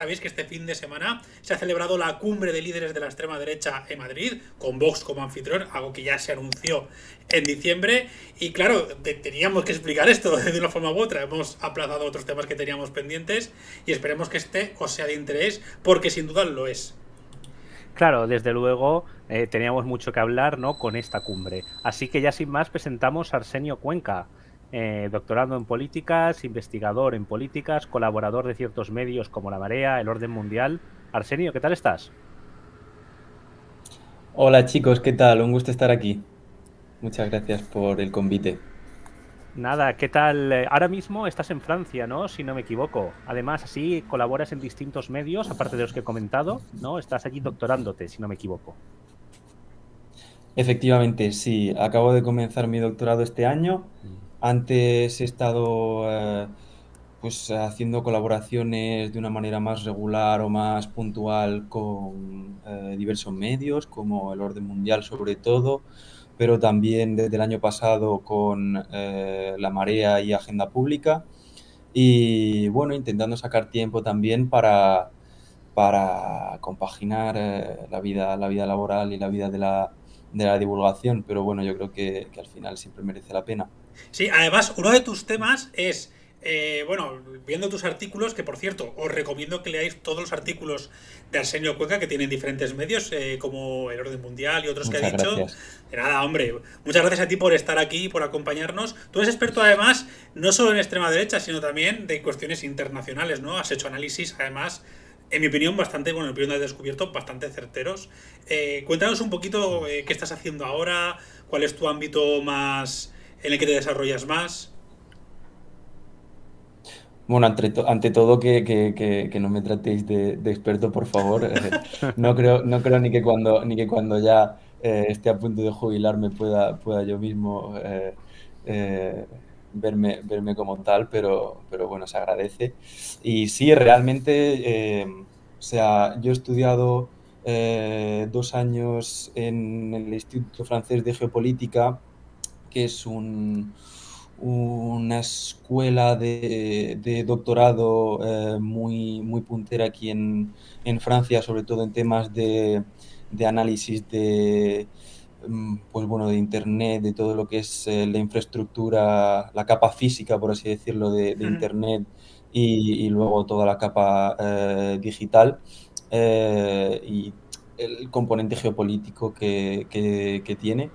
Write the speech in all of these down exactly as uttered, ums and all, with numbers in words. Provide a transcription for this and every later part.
sabéis que este fin de semana se ha celebrado la cumbre de líderes de la extrema derecha en Madrid, con Vox como anfitrión, algo que ya se anunció en diciembre. Y claro, te, teníamos que explicar esto de una forma u otra. Hemos aplazado otros temas que teníamos pendientes y esperemos que este os sea de interés, porque sin duda lo es. Claro, desde luego eh, teníamos mucho que hablar, ¿no?, con esta cumbre. Así que ya sin más presentamos a Arsenio Cuenca, eh, doctorando en políticas, investigador en políticas, colaborador de ciertos medios como La Marea, El Orden Mundial. Arsenio, ¿qué tal estás? Hola chicos, ¿qué tal? Un gusto estar aquí. Muchas gracias por el convite. Nada, ¿qué tal? Eh, Ahora mismo estás en Francia, ¿no? Si no me equivoco. Además, así colaboras en distintos medios, aparte de los que he comentado, ¿no? Estás allí doctorándote, si no me equivoco. Efectivamente, sí, acabo de comenzar mi doctorado este año. Antes he estado eh, pues haciendo colaboraciones de una manera más regular o más puntual con eh, diversos medios, como El Orden Mundial sobre todo, pero también desde el año pasado con eh, La Marea y Agenda Pública. Y bueno, intentando sacar tiempo también para, para compaginar eh, la vida, la vida laboral y la vida de la, de la divulgación, pero bueno, yo creo que, que al final siempre merece la pena. Sí, además, uno de tus temas es, eh, bueno, viendo tus artículos, que por cierto, os recomiendo que leáis todos los artículos de Arsenio Cuenca que tienen diferentes medios, eh, como El Orden Mundial y otros que ha Muchas dicho. gracias. De nada, hombre, muchas gracias a ti por estar aquí y por acompañarnos. Tú eres experto además, no solo en extrema derecha, sino también de cuestiones internacionales, ¿no? Has hecho análisis, además, en mi opinión, bastante, bueno, en mi opinión has descubierto, bastante certeros. Eh, cuéntanos un poquito eh, qué estás haciendo ahora, cuál es tu ámbito más en el que te desarrollas más. Bueno, ante, to- ante todo que, que- que- que no me tratéis de, de experto, por favor. Eh, no creo, no creo ni que cuando, ni que cuando ya eh, esté a punto de jubilarme pueda, pueda yo mismo eh, eh, verme, verme como tal, pero, pero bueno, se agradece. Y sí, realmente, eh, o sea, yo he estudiado eh, dos años en el Instituto Francés de Geopolítica, que es un, una escuela de, de doctorado eh, muy, muy puntera aquí en, en Francia, sobre todo en temas de, de análisis de, mm, pues bueno, de Internet, de todo lo que es eh, la infraestructura, la capa física, por así decirlo, de, de Internet y, y luego toda la capa eh, digital eh, y el componente geopolítico que, que, que tiene.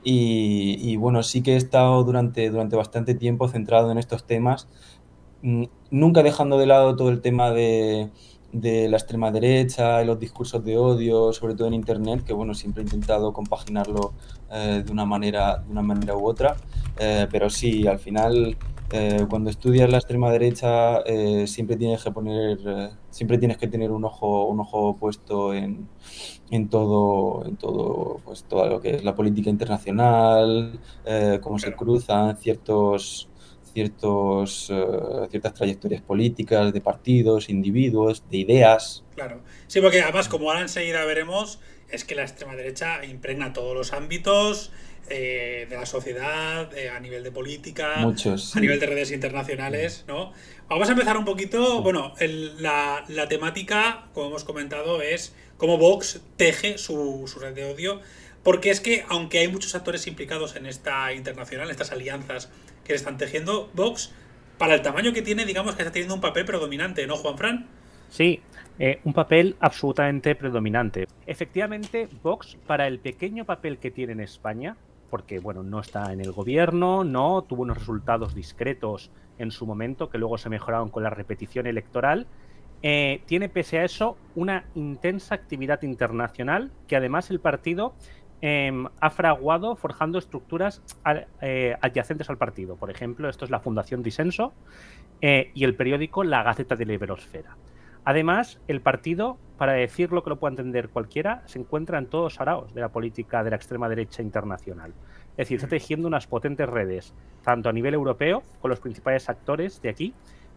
Y, y, bueno, sí que he estado durante, durante bastante tiempo centrado en estos temas, mm, nunca dejando de lado todo el tema de, de la extrema derecha y los discursos de odio, sobre todo en Internet, que bueno, siempre he intentado compaginarlo eh, de una manera, de una manera u otra, eh, pero sí, al final, eh, cuando estudias la extrema derecha, eh, siempre tienes que poner, eh, siempre tienes que tener un ojo, un ojo puesto en en todo, en todo, pues todo lo que es la política internacional, eh, cómo se Claro, cruzan ciertos, ciertos, eh, ciertas trayectorias políticas de partidos, individuos, de ideas. claro. Sí, porque además, como ahora enseguida veremos, es que la extrema derecha impregna todos los ámbitos eh, de la sociedad, eh, a nivel de política, Muchos, a nivel sí. de redes internacionales, ¿no? Vamos a empezar un poquito, Sí. bueno, el- la, la temática, como hemos comentado, es cómo Vox teje su, su red de odio, porque es que, aunque hay muchos actores implicados en esta internacional, en estas alianzas que se están tejiendo, Vox, para el tamaño que tiene, digamos que está teniendo un papel predominante, ¿no, Juanfran? Sí, eh, un papel absolutamente predominante. Efectivamente, Vox, para el pequeño papel que tiene en España, porque bueno, no está en el gobierno, no tuvo unos resultados discretos en su momento, que luego se mejoraron con la repetición electoral, eh, tiene pese a eso una intensa actividad internacional que además el partido eh, ha fraguado forjando estructuras al, eh, adyacentes al partido. Por ejemplo, esto es la Fundación Disenso eh, y el periódico La Gaceta de la Iberosfera. Además, el partido, para decir lo que lo pueda entender cualquiera, se encuentra en todos araos de la política de la extrema derecha internacional. Es decir, está tejiendo unas potentes redes, tanto a nivel europeo, con los principales actores de aquí,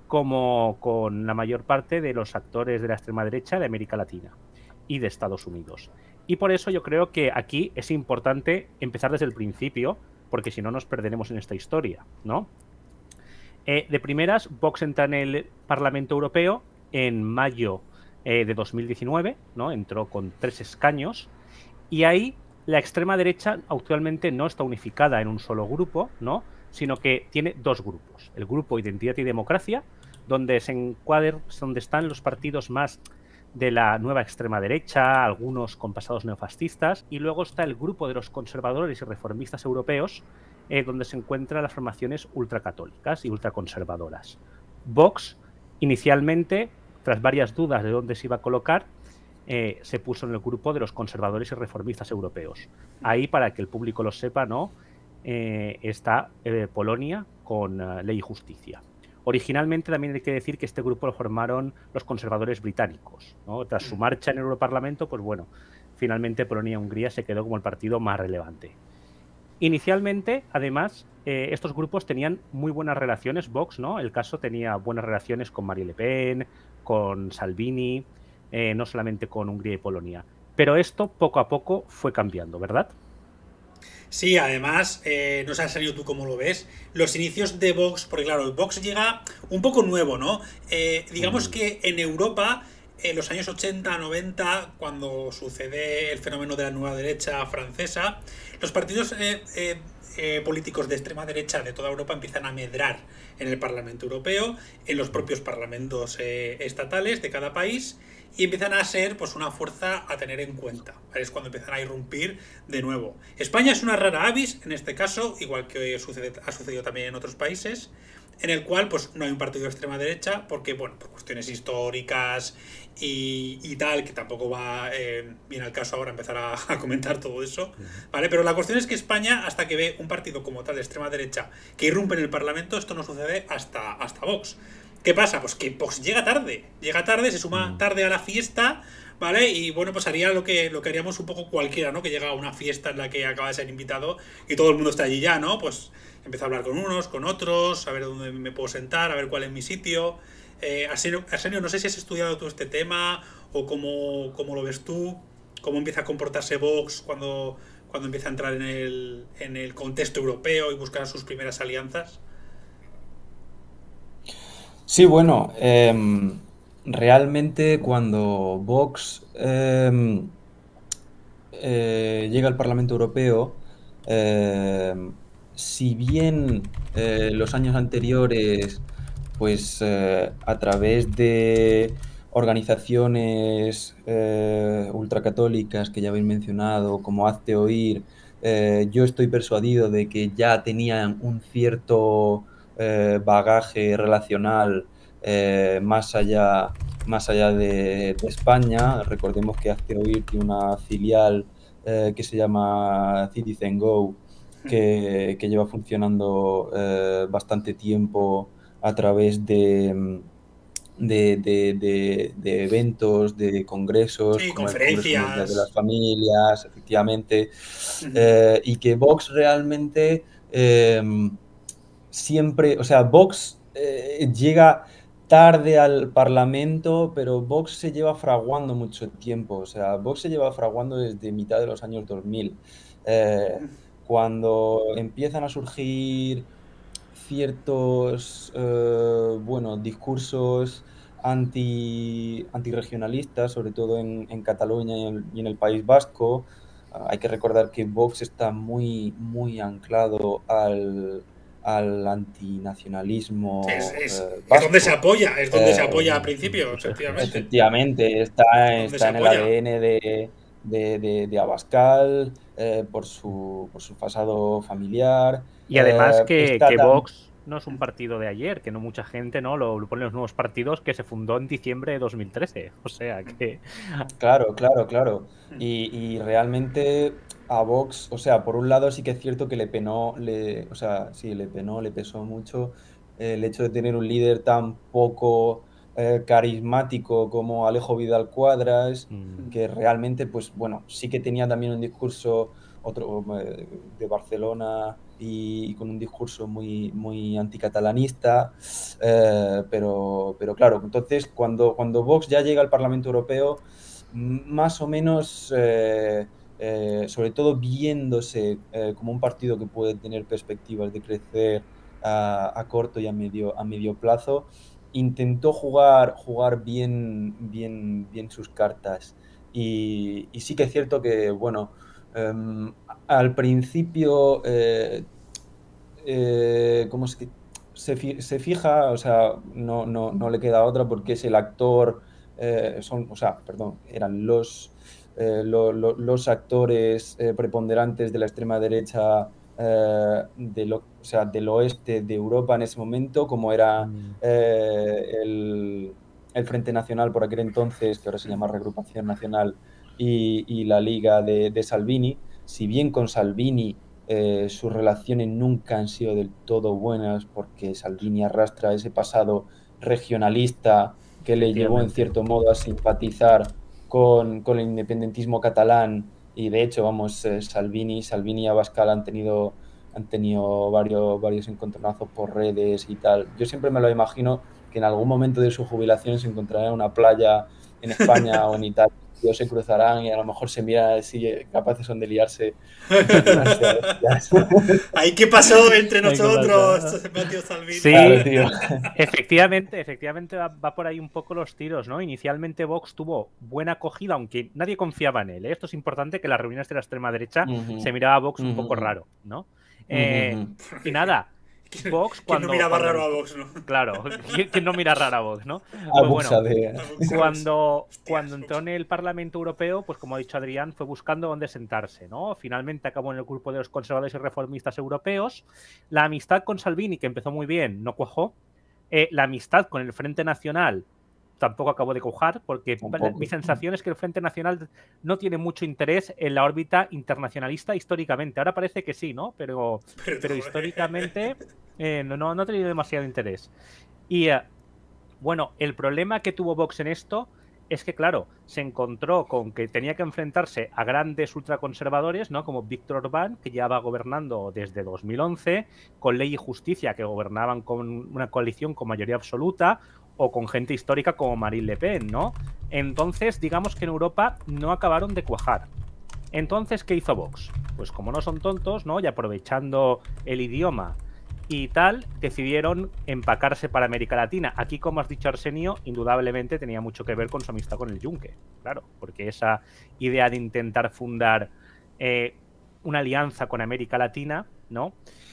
como con la mayor parte de los actores de la extrema derecha de América Latina y de Estados Unidos. Y por eso yo creo que aquí es importante empezar desde el principio, porque si no nos perderemos en esta historia, ¿no? Eh, de primeras, Vox entra en el Parlamento Europeo en mayo eh, de dos mil diecinueve, ¿no? Entró con tres escaños y ahí la extrema derecha actualmente no está unificada en un solo grupo, ¿no? Sino que tiene dos grupos. El grupo Identidad y Democracia, donde se encuadran, donde están los partidos más de la nueva extrema derecha, algunos con pasados neofascistas, y luego está el grupo de los conservadores y reformistas europeos, eh, donde se encuentran las formaciones ultracatólicas y ultraconservadoras. Vox, inicialmente, tras varias dudas de dónde se iba a colocar, eh, se puso en el grupo de los conservadores y reformistas europeos. Ahí, para que el público lo sepa, ¿no? Eh, está eh, Polonia con uh, Ley y Justicia. Originalmente también hay que decir que este grupo lo formaron los conservadores británicos, ¿no? Tras su marcha en el Europarlamento, pues bueno, finalmente Polonia y Hungría se quedó como el partido más relevante. Inicialmente, además, eh, estos grupos tenían muy buenas relaciones. Vox, ¿no? El caso tenía buenas relaciones con Marine Le Pen, con Salvini, eh, no solamente con Hungría y Polonia. Pero esto poco a poco fue cambiando, ¿verdad? Sí, además, eh, no sé, Sergio, tú cómo lo ves, los inicios de Vox, porque claro, Vox llega un poco nuevo, ¿no? Eh, digamos mm. que en Europa, en los años ochenta, noventa, cuando sucede el fenómeno de la nueva derecha francesa, los partidos eh, eh, eh, políticos de extrema derecha de toda Europa empiezan a medrar en el Parlamento Europeo, en los propios parlamentos eh, estatales de cada país, y empiezan a ser pues una fuerza a tener en cuenta. Es cuando empiezan a irrumpir de nuevo. España es una rara avis en este caso, igual que sucede, ha sucedido también en otros países, en el cual pues no hay un partido de extrema derecha, porque bueno, por cuestiones históricas y, y tal, que tampoco va eh, bien al caso ahora empezar a, a comentar todo eso, ¿vale? Pero la cuestión es que España, hasta que ve un partido como tal de extrema derecha que irrumpe en el Parlamento, esto no sucede hasta, hasta Vox. ¿Qué pasa? Pues que Vox llega tarde, llega tarde, se suma tarde a la fiesta, ¿vale? Y bueno, pues haría lo que, lo que haríamos un poco cualquiera, ¿no? Que llega a una fiesta en la que acaba de ser invitado y todo el mundo está allí ya, ¿no? Pues empieza a hablar con unos, con otros, a ver dónde me puedo sentar, a ver cuál es mi sitio. Eh, Arsenio, Arsenio, no sé si has estudiado tú este tema o cómo, cómo lo ves tú, cómo empieza a comportarse Vox cuando, cuando empieza a entrar en el, en el contexto europeo y buscar sus primeras alianzas. Sí, bueno, eh, realmente cuando Vox eh, eh, llega al Parlamento Europeo, eh, si bien eh, los años anteriores, pues eh, a través de organizaciones eh, ultracatólicas que ya habéis mencionado, como Hazte Oír, eh, yo estoy persuadido de que ya tenían un cierto Eh, bagaje relacional eh, más allá, más allá de, de España. Recordemos que Hazte Oír tiene una filial eh, que se llama Citizen Go, que, que lleva funcionando eh, bastante tiempo a través de, de, de, de, de eventos, de congresos, sí, como conferencias. el Congreso de las Familias, efectivamente, uh-huh. eh, y que Vox realmente eh, siempre, o sea, Vox eh, llega tarde al Parlamento, pero Vox se lleva fraguando mucho tiempo. O sea, Vox se lleva fraguando desde mitad de los años dos mil. Eh, cuando empiezan a surgir ciertos, eh, bueno, discursos anti, antirregionalistas, sobre todo en, en Cataluña y en, y en el País Vasco, uh, hay que recordar que Vox está muy, muy anclado al... al antinacionalismo. Es, es, eh, es donde se apoya, es donde eh, se apoya al principio, pues, efectivamente. Efectivamente, está, está en el A D N de, de, de, de Abascal, eh, por, su, por su pasado familiar. Y además eh, que, que Vox no es un partido de ayer, que no mucha gente no lo, lo pone en los nuevos partidos, que se fundó en diciembre de dos mil trece. O sea que... Claro, claro, claro. Y, y realmente a Vox, o sea, por un lado sí que es cierto que le penó, le, o sea, sí, le penó, le pesó mucho eh, el hecho de tener un líder tan poco eh, carismático como Alejo Vidal Quadras, mm. que realmente, pues bueno, sí que tenía también un discurso otro eh, de Barcelona y, y con un discurso muy, muy anticatalanista, eh, pero, pero claro, entonces cuando, cuando Vox ya llega al Parlamento Europeo, más o menos... Eh, Eh, sobre todo viéndose eh, como un partido que puede tener perspectivas de crecer a, a corto y a medio, a medio plazo, intentó jugar, jugar bien, bien, bien sus cartas. Y, y sí que es cierto que, bueno, um, al principio, eh, eh, ¿cómo es que se, fi se fija? O sea, no, no, no le queda otra porque es el actor, eh, son, o sea, perdón, eran los, eh, lo, lo, los actores eh, preponderantes de la extrema derecha eh, de lo, o sea, del oeste de Europa en ese momento, como era eh, el, el Frente Nacional por aquel entonces, que ahora se llama Regrupación Nacional, y, y la Liga de, de Salvini. Si bien con Salvini eh, sus relaciones nunca han sido del todo buenas, porque Salvini arrastra ese pasado regionalista que le llevó en cierto modo a simpatizar con, con el independentismo catalán, y de hecho, vamos, eh, Salvini, Salvini y Abascal han tenido, han tenido varios, varios encontronazos por redes y tal. Yo siempre me lo imagino que en algún momento de su jubilación se encontrarán en una playa en España o en Italia, y se cruzarán y a lo mejor se miran si capaces son de liarse. ¿Ahí qué pasó entre nosotros? Sí, claro, tío. Efectivamente, efectivamente va, va por ahí un poco los tiros, ¿no? Inicialmente Vox tuvo buena acogida, aunque nadie confiaba en él, ¿eh? Esto es importante, que las reuniones de la extrema derecha uh-huh. se miraba a Vox uh-huh. un poco raro, ¿no? Uh-huh. Eh, y nada, Vox cuando... ¿Quién no miraba cuando, raro a Vox, no? Claro, ¿quién no mira raro a Vox, no? Pues bueno, cuando, cuando entró en el Parlamento Europeo, pues como ha dicho Adrián, fue buscando dónde sentarse, ¿no? Finalmente acabó en el grupo de los conservadores y reformistas europeos. La amistad con Salvini, que empezó muy bien, no cuajó. Eh, la amistad con el Frente Nacional tampoco acabó de cuajar, porque mi sensación es que el Frente Nacional no tiene mucho interés en la órbita internacionalista históricamente. Ahora parece que sí, ¿no? Pero, pero históricamente eh, no, no ha tenido demasiado interés. Y eh, bueno, el problema que tuvo Vox en esto es que, claro, se encontró con que tenía que enfrentarse a grandes ultraconservadores, ¿no? Como Víctor Orbán, que ya va gobernando desde dos mil once, con Ley y Justicia, que gobernaban con una coalición con mayoría absoluta, o con gente histórica como Marine Le Pen, ¿no? Entonces, digamos que en Europa no acabaron de cuajar. Entonces, ¿qué hizo Vox? Pues como no son tontos, ¿no? Y aprovechando el idioma y tal, decidieron empacarse para América Latina. Aquí, como has dicho, Arsenio, indudablemente tenía mucho que ver con su amistad con el Yunque, claro, porque esa idea de intentar fundar eh, una alianza con América Latina, ¿no?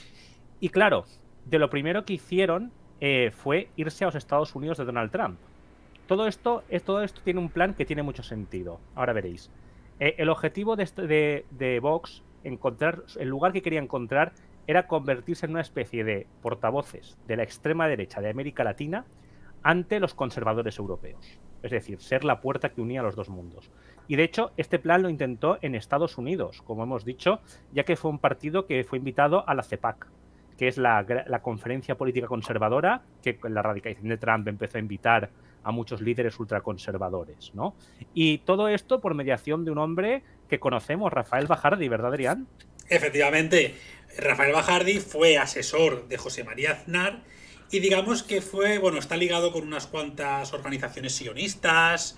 Y claro, de lo primero que hicieron eh, fue irse a los Estados Unidos de Donald Trump. Todo esto, es, todo esto tiene un plan que tiene mucho sentido. Ahora veréis. Eh, el objetivo de, de, de Vox, encontrar, el lugar que quería encontrar, era convertirse en una especie de portavoces de la extrema derecha de América Latina ante los conservadores europeos. Es decir, ser la puerta que unía a los dos mundos. Y de hecho, este plan lo intentó en Estados Unidos, como hemos dicho, ya que fue un partido que fue invitado a la CEPAC, que es la, la conferencia política conservadora, que con la radicalización de Trump empezó a invitar a muchos líderes ultraconservadores, ¿no? Y todo esto por mediación de un hombre que conocemos, Rafael Bajardi, ¿verdad, Adrián? Efectivamente, Rafael Bajardi fue asesor de José María Aznar y digamos que fue, bueno, está ligado con unas cuantas organizaciones sionistas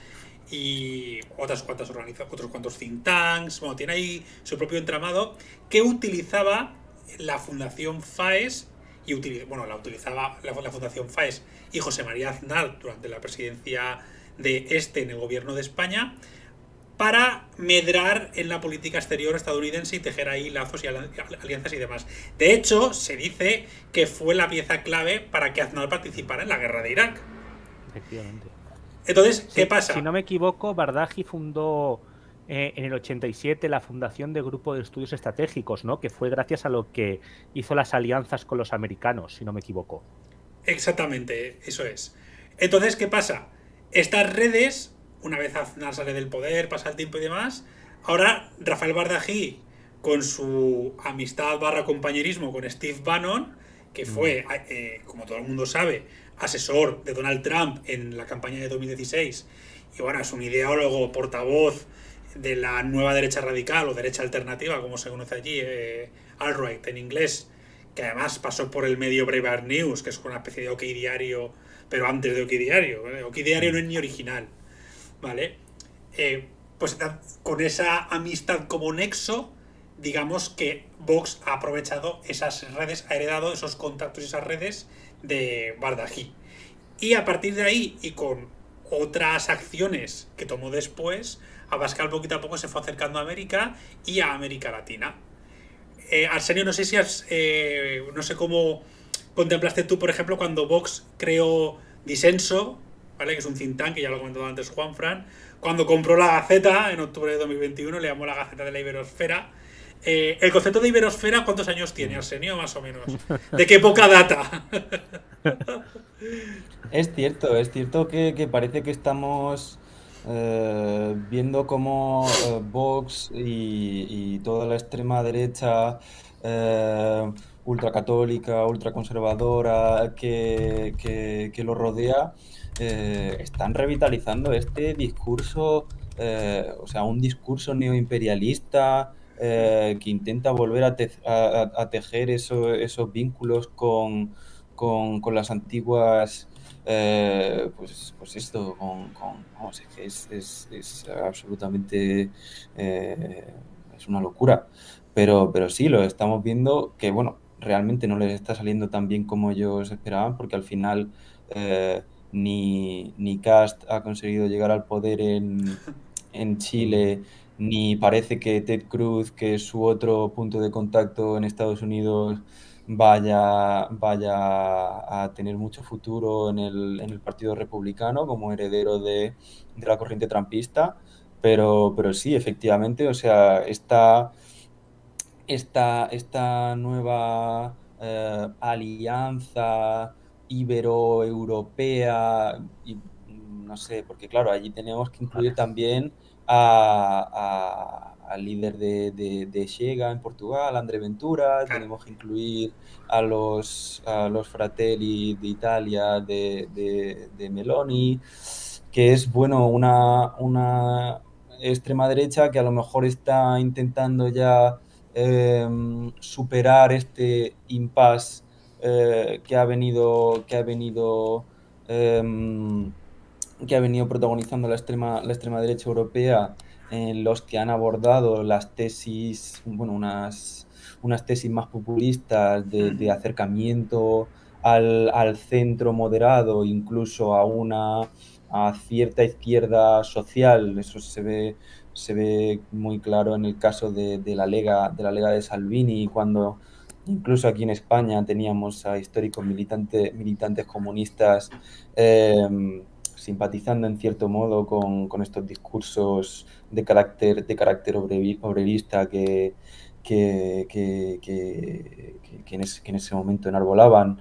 y otras cuantas organizaciones, otros cuantos think tanks, bueno, tiene ahí su propio entramado que utilizaba la Fundación FAES y utiliz, bueno, la utilizaba la, la Fundación FAES y José María Aznar durante la presidencia de este en el gobierno de España para medrar en la política exterior estadounidense y tejer ahí lazos y alianzas y demás. De hecho, se dice que fue la pieza clave para que Aznar participara en la guerra de Irak. Efectivamente. Entonces, ¿qué sí, pasa? Si no me equivoco, Bardaji fundó eh, en el ochenta y siete la Fundación de Grupo de Estudios Estratégicos, ¿no? Que fue gracias a lo que hizo las alianzas con los americanos, si no me equivoco. Exactamente, eso es. Entonces, ¿qué pasa? Estas redes... Una vez Aznar sale del poder, pasa el tiempo y demás, ahora Rafael Bardají, con su amistad barra compañerismo con Steve Bannon, que fue, eh, como todo el mundo sabe, asesor de Donald Trump en la campaña de dos mil dieciséis, y bueno, es un ideólogo, portavoz de la nueva derecha radical o derecha alternativa, como se conoce allí, eh, alt-right en inglés, que además pasó por el medio Breitbart News, que es una especie de OK Diario, pero antes de OK Diario. ¿eh? OK Diario no es ni original. ¿Vale? Eh, pues con esa amistad como nexo, digamos que Vox ha aprovechado esas redes, ha heredado esos contactos y esas redes de Bardají. Y a partir de ahí, y con otras acciones que tomó después, Abascal poquito a poco se fue acercando a América y a América Latina. Eh, Arsenio, no sé si has, eh, no sé cómo contemplaste tú, por ejemplo, cuando Vox creó Disenso, ¿vale? Que es un think tank, que ya lo comentó antes Juanfran, cuando compró la Gaceta en octubre de dos mil veintiuno, le llamó la Gaceta de la Iberosfera. Eh, el concepto de Iberosfera, ¿cuántos años tiene, Arsenio, más o menos? ¿De qué poca data? Es cierto, es cierto que, que parece que estamos eh, viendo cómo eh, Vox y, y toda la extrema derecha eh, ultracatólica, ultraconservadora que, que, que lo rodea, eh, están revitalizando este discurso, eh, o sea, un discurso neoimperialista eh, que intenta volver a, te- a- a- a tejer eso- esos vínculos con, con, con las antiguas eh, pues, pues esto, con, con- vamos, es, que es, es- es absolutamente, eh, es una locura. Pero, pero sí, lo estamos viendo que, bueno, realmente no les está saliendo tan bien como ellos esperaban, porque al final eh, ni, ni Kast ha conseguido llegar al poder en, en Chile, ni parece que Ted Cruz, que es su otro punto de contacto en Estados Unidos, vaya, vaya a tener mucho futuro en el, en el Partido Republicano como heredero de, de la corriente trumpista, pero, pero sí, efectivamente, o sea, esta, esta, esta nueva eh, alianza ibero-europea, y, mm, no sé, porque claro, allí tenemos que incluir Vale. también a- a- al líder de, de, de Chega en Portugal, André Ventura, Claro. tenemos que incluir a los, a los Fratelli de Italia de, de, de Meloni, que es, bueno, una, una extrema derecha que a lo mejor está intentando ya eh, superar este impasse eh, que ha venido, que ha venido, eh, que ha venido protagonizando la extrema, la extrema derecha europea, en los que han abordado las tesis, bueno, unas, unas tesis más populistas de, de acercamiento al, al centro moderado, incluso a una a cierta izquierda social. Eso se ve, se ve muy claro en el caso de, de la Lega, de la Lega de Salvini, cuando incluso aquí en España teníamos a históricos militante, militantes comunistas eh, simpatizando en cierto modo con, con estos discursos de carácter, de carácter obrevi- obrerista que, que, que, que, que- que en ese, que en ese momento enarbolaban,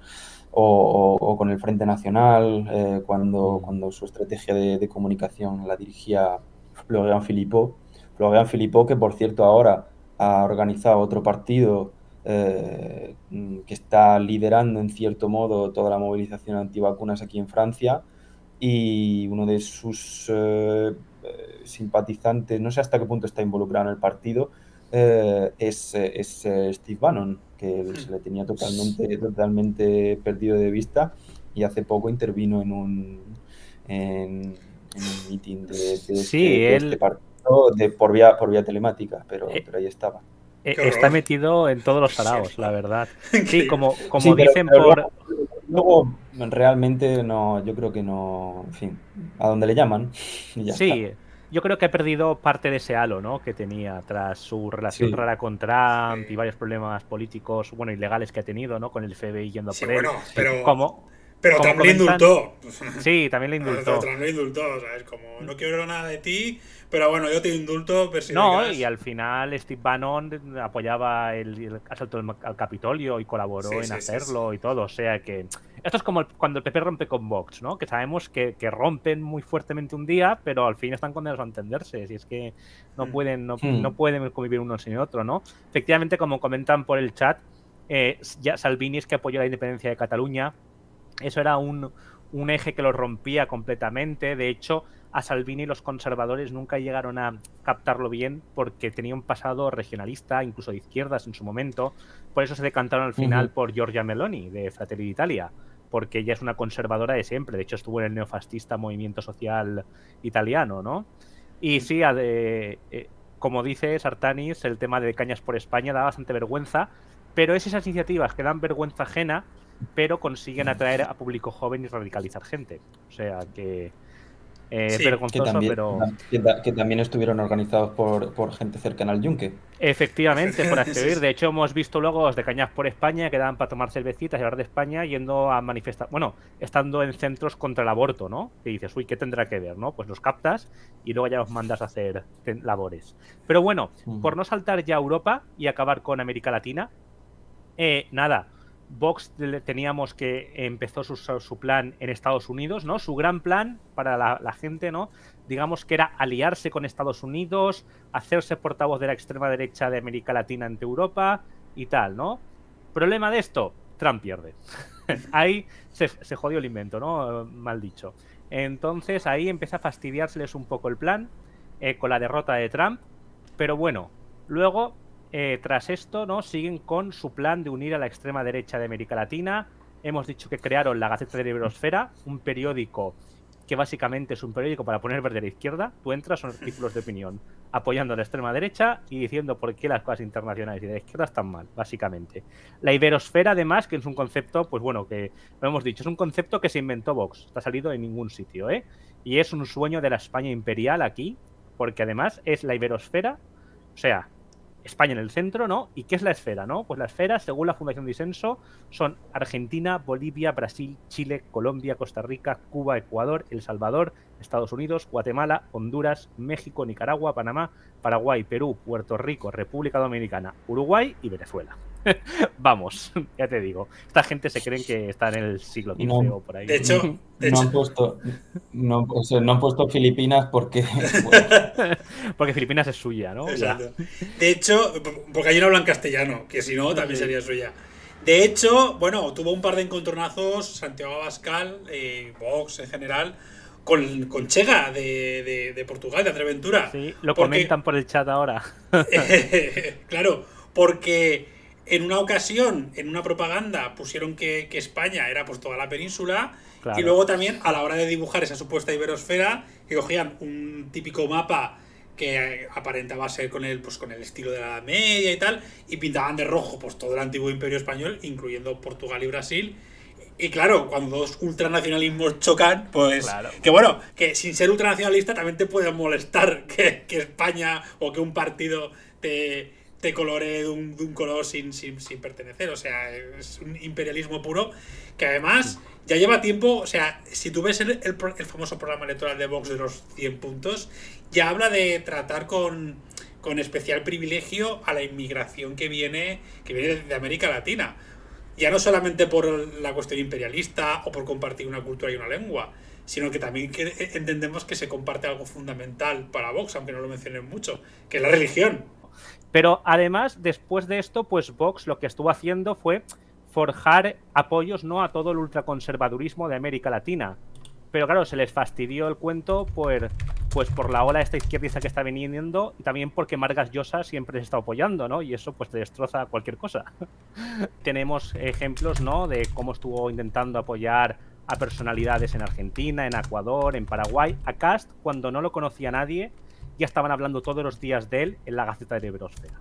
o, o- o con el Frente Nacional, eh, cuando, cuando su estrategia de, de comunicación la dirigía Florian Philippot. Florian Philippot, que por cierto ahora ha organizado otro partido eh, que está liderando en cierto modo toda la movilización antivacunas aquí en Francia, y uno de sus eh, eh, simpatizantes, no sé hasta qué punto está involucrado en el partido, eh, es, eh, es eh, Steve Bannon, que se le tenía totalmente, totalmente perdido de vista, y hace poco intervino en un, en, en un meeting de, de este, Sí, de este él partido de, por, vía, por vía telemática, pero, eh, pero ahí estaba. eh, Qué está horror. metido en todos los saraos, la Impresionante. verdad. Sí, Increíble. como, Sí, como pero, dicen pero por... luego, luego realmente no, yo creo que no, en fin, a donde le llaman y ya está. Sí, yo creo que ha perdido parte de ese halo, ¿no?, que tenía tras su relación Sí, rara con Trump y Sí, varios problemas políticos, bueno, ilegales que ha tenido, ¿no?, con el F B I yendo a sí, por él. bueno, sí. pero, Como, pero como Trump le comentan, indultó. sí, también le indultó. Trump le indultó, ¿sabes? Como, no quiero nada de ti, pero bueno, yo te indulto, pero si de No, y gras. al final Steve Bannon apoyaba el, el asalto al, al Capitolio y colaboró Sí, en sí, sí, sí. hacerlo y todo. O sea que esto es como el- cuando el P P rompe con Vox, ¿no? Que sabemos que, que rompen muy fuertemente un día, pero al fin están condenados a entenderse. Si es que no Mm. pueden, no, no Hmm. pueden convivir uno sin otro, ¿no? Efectivamente, como comentan por el chat, eh, ya Salvini es que apoyó la independencia de Cataluña. Eso era un, un eje que lo rompía completamente. De hecho, a Salvini los conservadores nunca llegaron a captarlo bien porque tenía un pasado regionalista, incluso de izquierdas en su momento. Por eso se decantaron al final Ujú. por Giorgia Meloni, de Fratelli d'Italia, porque ella es una conservadora de siempre. De hecho, estuvo en el neofascista movimiento social italiano, ¿no? Y sí, a de, eh, como dice Sartanis, el tema de Cañas por España da bastante vergüenza, pero es esas iniciativas que dan vergüenza ajena pero consiguen atraer a público joven y radicalizar gente. O sea que... Eh, Sí, vergonzoso, que también, pero... que, ta- que también estuvieron organizados por, por gente cercana al Yunque. Efectivamente, por acceder. Sí. De hecho, hemos visto luego los de Cañas por España que daban para tomar cervecitas y hablar de España yendo a manifestar. Bueno, estando en centros contra el aborto, ¿no? Que dices, uy, ¿qué tendrá que ver, no? Pues los captas y luego ya los mandas a hacer labores. Pero bueno, Ujú. por no saltar ya a Europa y acabar con América Latina, eh, nada. Vox teníamos que empezó su, su plan en Estados Unidos, ¿no? Su gran plan para la, la gente, ¿no? Digamos que era aliarse con Estados Unidos, hacerse portavoz de la extrema derecha de América Latina ante Europa y tal, ¿no? Problema de esto, Trump pierde. Ahí se, se jodió el invento, ¿no? Mal dicho. Entonces ahí empieza a fastidiárseles un poco el plan eh, con la derrota de Trump, pero bueno, luego... Eh, tras esto, ¿no? Siguen con su plan de unir a la extrema derecha de América Latina. Hemos dicho que crearon la Gaceta de la Iberosfera, un periódico que básicamente es un periódico para poner verde a la izquierda. Tú entras, son artículos de opinión apoyando a la extrema derecha y diciendo por qué las cosas internacionales y de la izquierda están mal, básicamente. La Iberosfera, además, que es un concepto, pues bueno, que lo hemos dicho, es un concepto que se inventó Vox, no ha salido en ningún sitio, ¿eh? Y es un sueño de la España imperial aquí, porque además es la Iberosfera, o sea, España en el centro, ¿no? ¿Y qué es la esfera, no? Pues la esfera, según la Fundación Disenso, son Argentina, Bolivia, Brasil, Chile, Colombia, Costa Rica, Cuba, Ecuador, El Salvador, Estados Unidos, Guatemala, Honduras, México, Nicaragua, Panamá, Paraguay, Perú, Puerto Rico, República Dominicana, Uruguay y Venezuela. Vamos, ya te digo. Esta gente se creen que está en el siglo quince no, o por ahí. De hecho, de no, hecho. Han puesto, no, o sea, no han puesto Filipinas porque... Bueno. Porque Filipinas es suya, ¿no? Exacto. De hecho, porque allí no hablan castellano, que si no, también sería suya. De hecho, bueno, tuvo un par de encontronazos Santiago Abascal, eh, Vox en general, con, con Chega de, de, de Portugal, de Andreventura. Sí, lo porque, comentan por el chat ahora. Eh, claro, porque en una ocasión, en una propaganda, pusieron que, que España era pues toda la península. Claro. Y luego también, a la hora de dibujar esa supuesta iberosfera, que cogían un típico mapa que aparentaba ser con el, pues, con el estilo de la Edad Media y tal, y pintaban de rojo pues todo el antiguo imperio español, incluyendo Portugal y Brasil. Y claro, cuando dos ultranacionalismos chocan, pues... Claro. Que bueno, que sin ser ultranacionalista también te puede molestar que, que España o que un partido te, te colore de un, de un color sin, sin, sin pertenecer. O sea, es un imperialismo puro que además ya lleva tiempo... O sea, si tú ves el, el, el famoso programa electoral de Vox de los cien puntos, ya habla de tratar con, con especial privilegio a la inmigración que viene, que viene de América Latina. Ya no solamente por la cuestión imperialista o por compartir una cultura y una lengua, sino que también que entendemos que se comparte algo fundamental para Vox, aunque no lo mencionen mucho, que es la religión. Pero además, después de esto, pues Vox lo que estuvo haciendo fue forjar apoyos, ¿no?, a todo el ultraconservadurismo de América Latina. Pero claro, se les fastidió el cuento por, pues por la ola esta izquierdista que está viniendo y también porque Vargas Llosa siempre se está apoyando, ¿no? Y eso pues te destroza cualquier cosa. Tenemos ejemplos, ¿no?, de cómo estuvo intentando apoyar a personalidades en Argentina, en Ecuador, en Paraguay. A Kast, cuando no lo conocía nadie, ya estaban hablando todos los días de él en la Gaceta de la Iberosfera.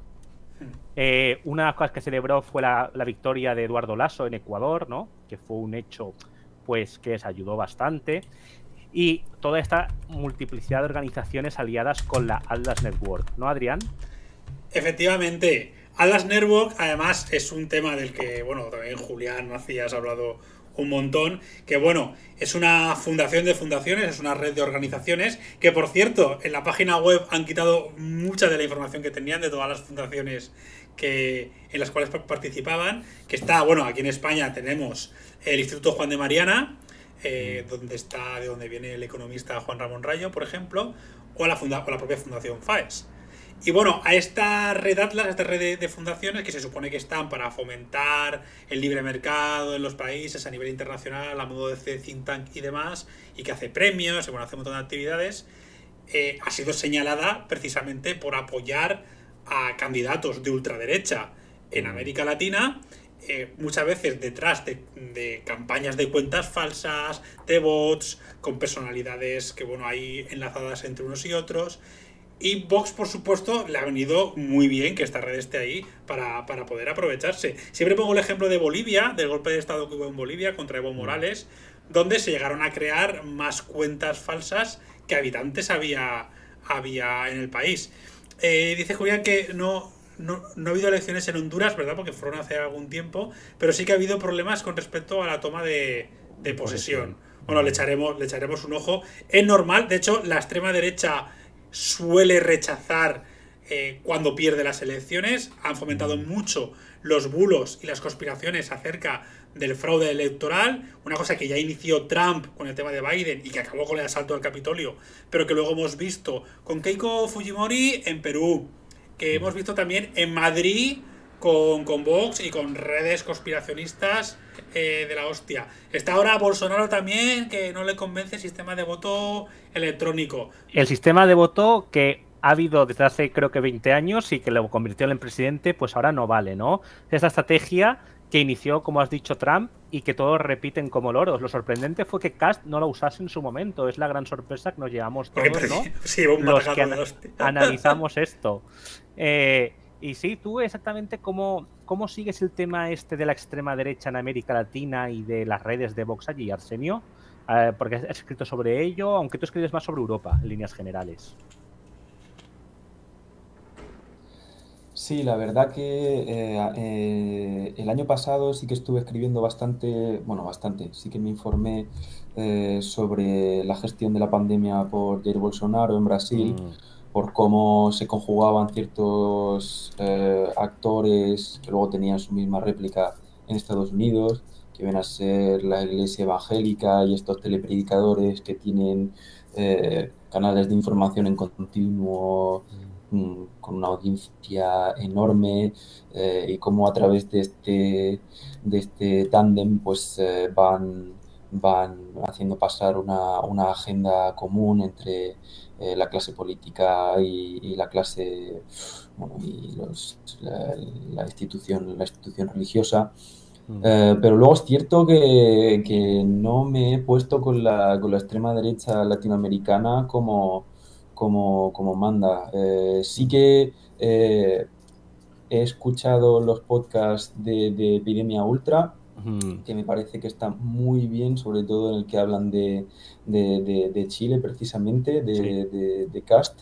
Eh, una de las cosas que celebró fue la, la victoria de Eduardo Lasso en Ecuador, ¿no?, que fue un hecho pues que les ayudó bastante, y toda esta multiplicidad de organizaciones aliadas con la Atlas Network, ¿no, Adrián? Efectivamente, Atlas Network además es un tema del que, bueno, también Julián Macías ha hablado un montón, que bueno, es una fundación de fundaciones, es una red de organizaciones, que por cierto, en la página web han quitado mucha de la información que tenían de todas las fundaciones que, en las cuales participaban, que está, bueno, aquí en España tenemos el Instituto Juan de Mariana, eh, donde está, de donde viene el economista Juan Ramón Rayo, por ejemplo, o la, funda, o la propia Fundación FAES. Y bueno, a esta red Atlas, a esta red de, de fundaciones que se supone que están para fomentar el libre mercado en los países a nivel internacional, a modo de think tank y demás, y que hace premios y bueno, hace un montón de actividades, eh, ha sido señalada precisamente por apoyar a candidatos de ultraderecha en América Latina, eh, muchas veces detrás de, de campañas de cuentas falsas, de bots, con personalidades que bueno hay enlazadas entre unos y otros, Y Vox, por supuesto, le ha venido muy bien que esta red esté ahí para, para poder aprovecharse. Siempre pongo el ejemplo de Bolivia, del golpe de Estado que hubo en Bolivia contra Evo Morales, donde se llegaron a crear más cuentas falsas que habitantes había, había en el país. Eh, dice Julián que no, no, no ha habido elecciones en Honduras, ¿verdad? Porque fueron hace algún tiempo, pero sí que ha habido problemas con respecto a la toma de, de posesión. Bueno, le echaremos, le echaremos un ojo. Es normal, de hecho, la extrema derecha suele rechazar eh, cuando pierde las elecciones. Han fomentado mucho los bulos y las conspiraciones acerca del fraude electoral, una cosa que ya inició Trump con el tema de Biden y que acabó con el asalto al Capitolio, pero que luego hemos visto con Keiko Fujimori en Perú, que hemos visto también en Madrid con, con Vox y con redes conspiracionistas eh, de la hostia. Está ahora Bolsonaro también, que no le convence el sistema de voto electrónico. El sistema de voto que ha habido desde hace creo que veinte años y que lo convirtió en presidente, pues ahora no vale, ¿no? Esa estrategia que inició, como has dicho, Trump y que todos repiten como loros. Lo sorprendente fue que Cast no lo usase en su momento. Es la gran sorpresa que nos llevamos todos, ¿no? Sí, un los que ana analizamos esto. Eh, y sí, tú exactamente cómo, cómo sigues el tema este de la extrema derecha en América Latina y de las redes de Vox allí, Arsenio, eh, porque has escrito sobre ello, aunque tú escribes más sobre Europa, en líneas generales. Sí, la verdad que eh, eh, el año pasado sí que estuve escribiendo bastante, bueno, bastante, sí que me informé eh, sobre la gestión de la pandemia por Jair Bolsonaro en Brasil, mm. por cómo se conjugaban ciertos eh, actores que luego tenían su misma réplica en Estados Unidos, que ven a ser la iglesia evangélica y estos telepredicadores que tienen eh, canales de información en continuo, con una audiencia enorme, eh, y cómo a través de este, de este tándem pues eh, van, van haciendo pasar una, una agenda común entre eh, la clase política y, y la clase, bueno, y los, la, la, institución, la institución religiosa. Eh, pero luego es cierto que, que no me he puesto con la, con la extrema derecha latinoamericana como Como, como manda. Eh, sí que eh, he escuchado los podcasts de, de Epidemia Ultra, uh-huh. que me parece que está muy bien, sobre todo en el que hablan de, de, de, de Chile, precisamente, de, sí. de, de Cast.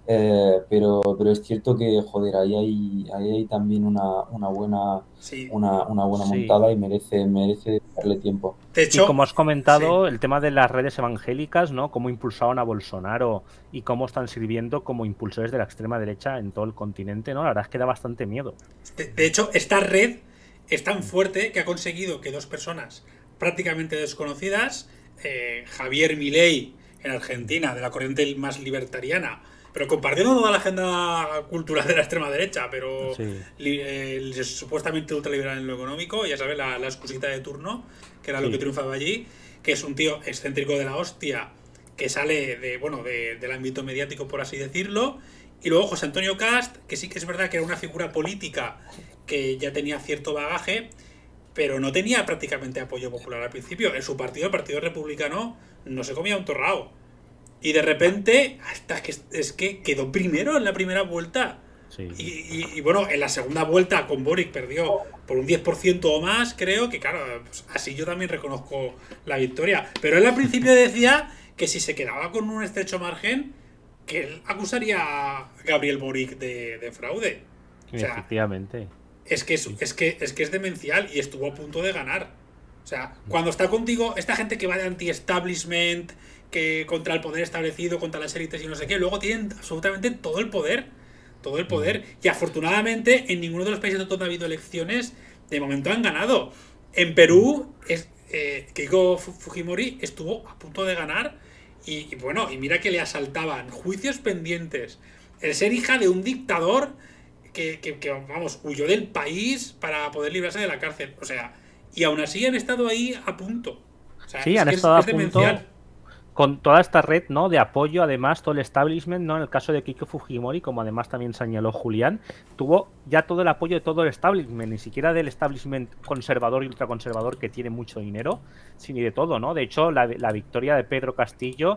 Eh, pero, pero es cierto que, joder, ahí hay, ahí hay también una, una buena, sí. una, una buena sí. montada y merece, merece darle tiempo. De hecho, y como has comentado, sí. el tema de las redes evangélicas, ¿no? Cómo impulsaron a Bolsonaro y cómo están sirviendo como impulsores de la extrema derecha en todo el continente, ¿no? La verdad es que da bastante miedo. De, de hecho, esta red es tan fuerte que ha conseguido que dos personas prácticamente desconocidas, eh, Javier Milei en Argentina, de la corriente más libertariana, pero compartiendo toda la agenda cultural de la extrema derecha, pero sí. eh, supuestamente ultraliberal en lo económico, ya sabes, la, la excusita de turno, que era sí. lo que triunfaba allí, que es un tío excéntrico de la hostia, que sale de, bueno, de, del ámbito mediático, por así decirlo, y luego José Antonio Cast, que sí que es verdad que era una figura política que ya tenía cierto bagaje, pero no tenía prácticamente apoyo popular al principio. En su partido, el Partido Republicano, no se comía un torrao. Y de repente, hasta que es que quedó primero en la primera vuelta. Sí. Y, y, y bueno, en la segunda vuelta con Boric perdió por un diez por ciento o más, creo, que claro, pues así yo también reconozco la victoria. Pero él al principio decía que si se quedaba con un estrecho margen, que él acusaría a Gabriel Boric de, de fraude. O sea, efectivamente. Es que es, es que es que es demencial y estuvo a punto de ganar. O sea, cuando está contigo, esta gente que va de anti-establishment, que contra el poder establecido, contra las élites y no sé qué, luego tienen absolutamente todo el poder, todo el poder, y afortunadamente en ninguno de los países donde ha habido elecciones de momento han ganado. En Perú, es, eh, Keiko Fujimori estuvo a punto de ganar y, y bueno, y mira que le asaltaban juicios pendientes, el ser hija de un dictador que, que, que vamos, huyó del país para poder librarse de la cárcel, o sea, y aún así han estado ahí a punto. O sea, sí, es han que estado es, a es punto demencial. Con toda esta red, ¿no?, de apoyo, además todo el establishment, ¿no? En el caso de Keiko Fujimori, como además también señaló Julián, tuvo ya todo el apoyo de todo el establishment, ni siquiera del establishment conservador y ultraconservador que tiene mucho dinero, sino de todo, ¿no? De hecho, la, la victoria de Pedro Castillo fue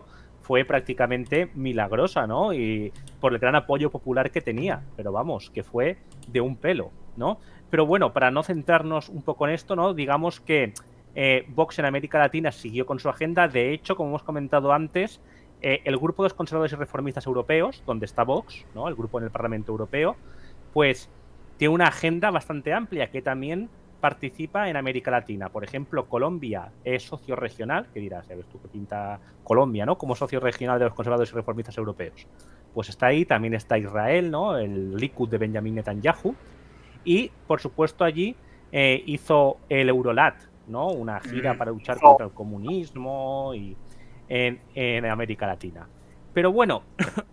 fue prácticamente milagrosa, ¿no? Y por el gran apoyo popular que tenía, pero vamos, que fue de un pelo, ¿no? Pero bueno, para no centrarnos un poco en esto, ¿no? Digamos que eh, Vox en América Latina siguió con su agenda. De hecho, como hemos comentado antes, eh, el grupo de los conservadores y reformistas europeos, donde está Vox, ¿no? El grupo en el Parlamento Europeo, pues tiene una agenda bastante amplia que también participa en América Latina. Por ejemplo, Colombia es socio regional, que dirás, ya ves tú que pinta Colombia, ¿no? Como socio regional de los conservadores y reformistas europeos. Pues está ahí, también está Israel, ¿no? El Likud de Benjamin Netanyahu. Y, por supuesto, allí eh, hizo el Eurolat, ¿no? Una gira para luchar contra el comunismo y en, en América Latina. Pero bueno,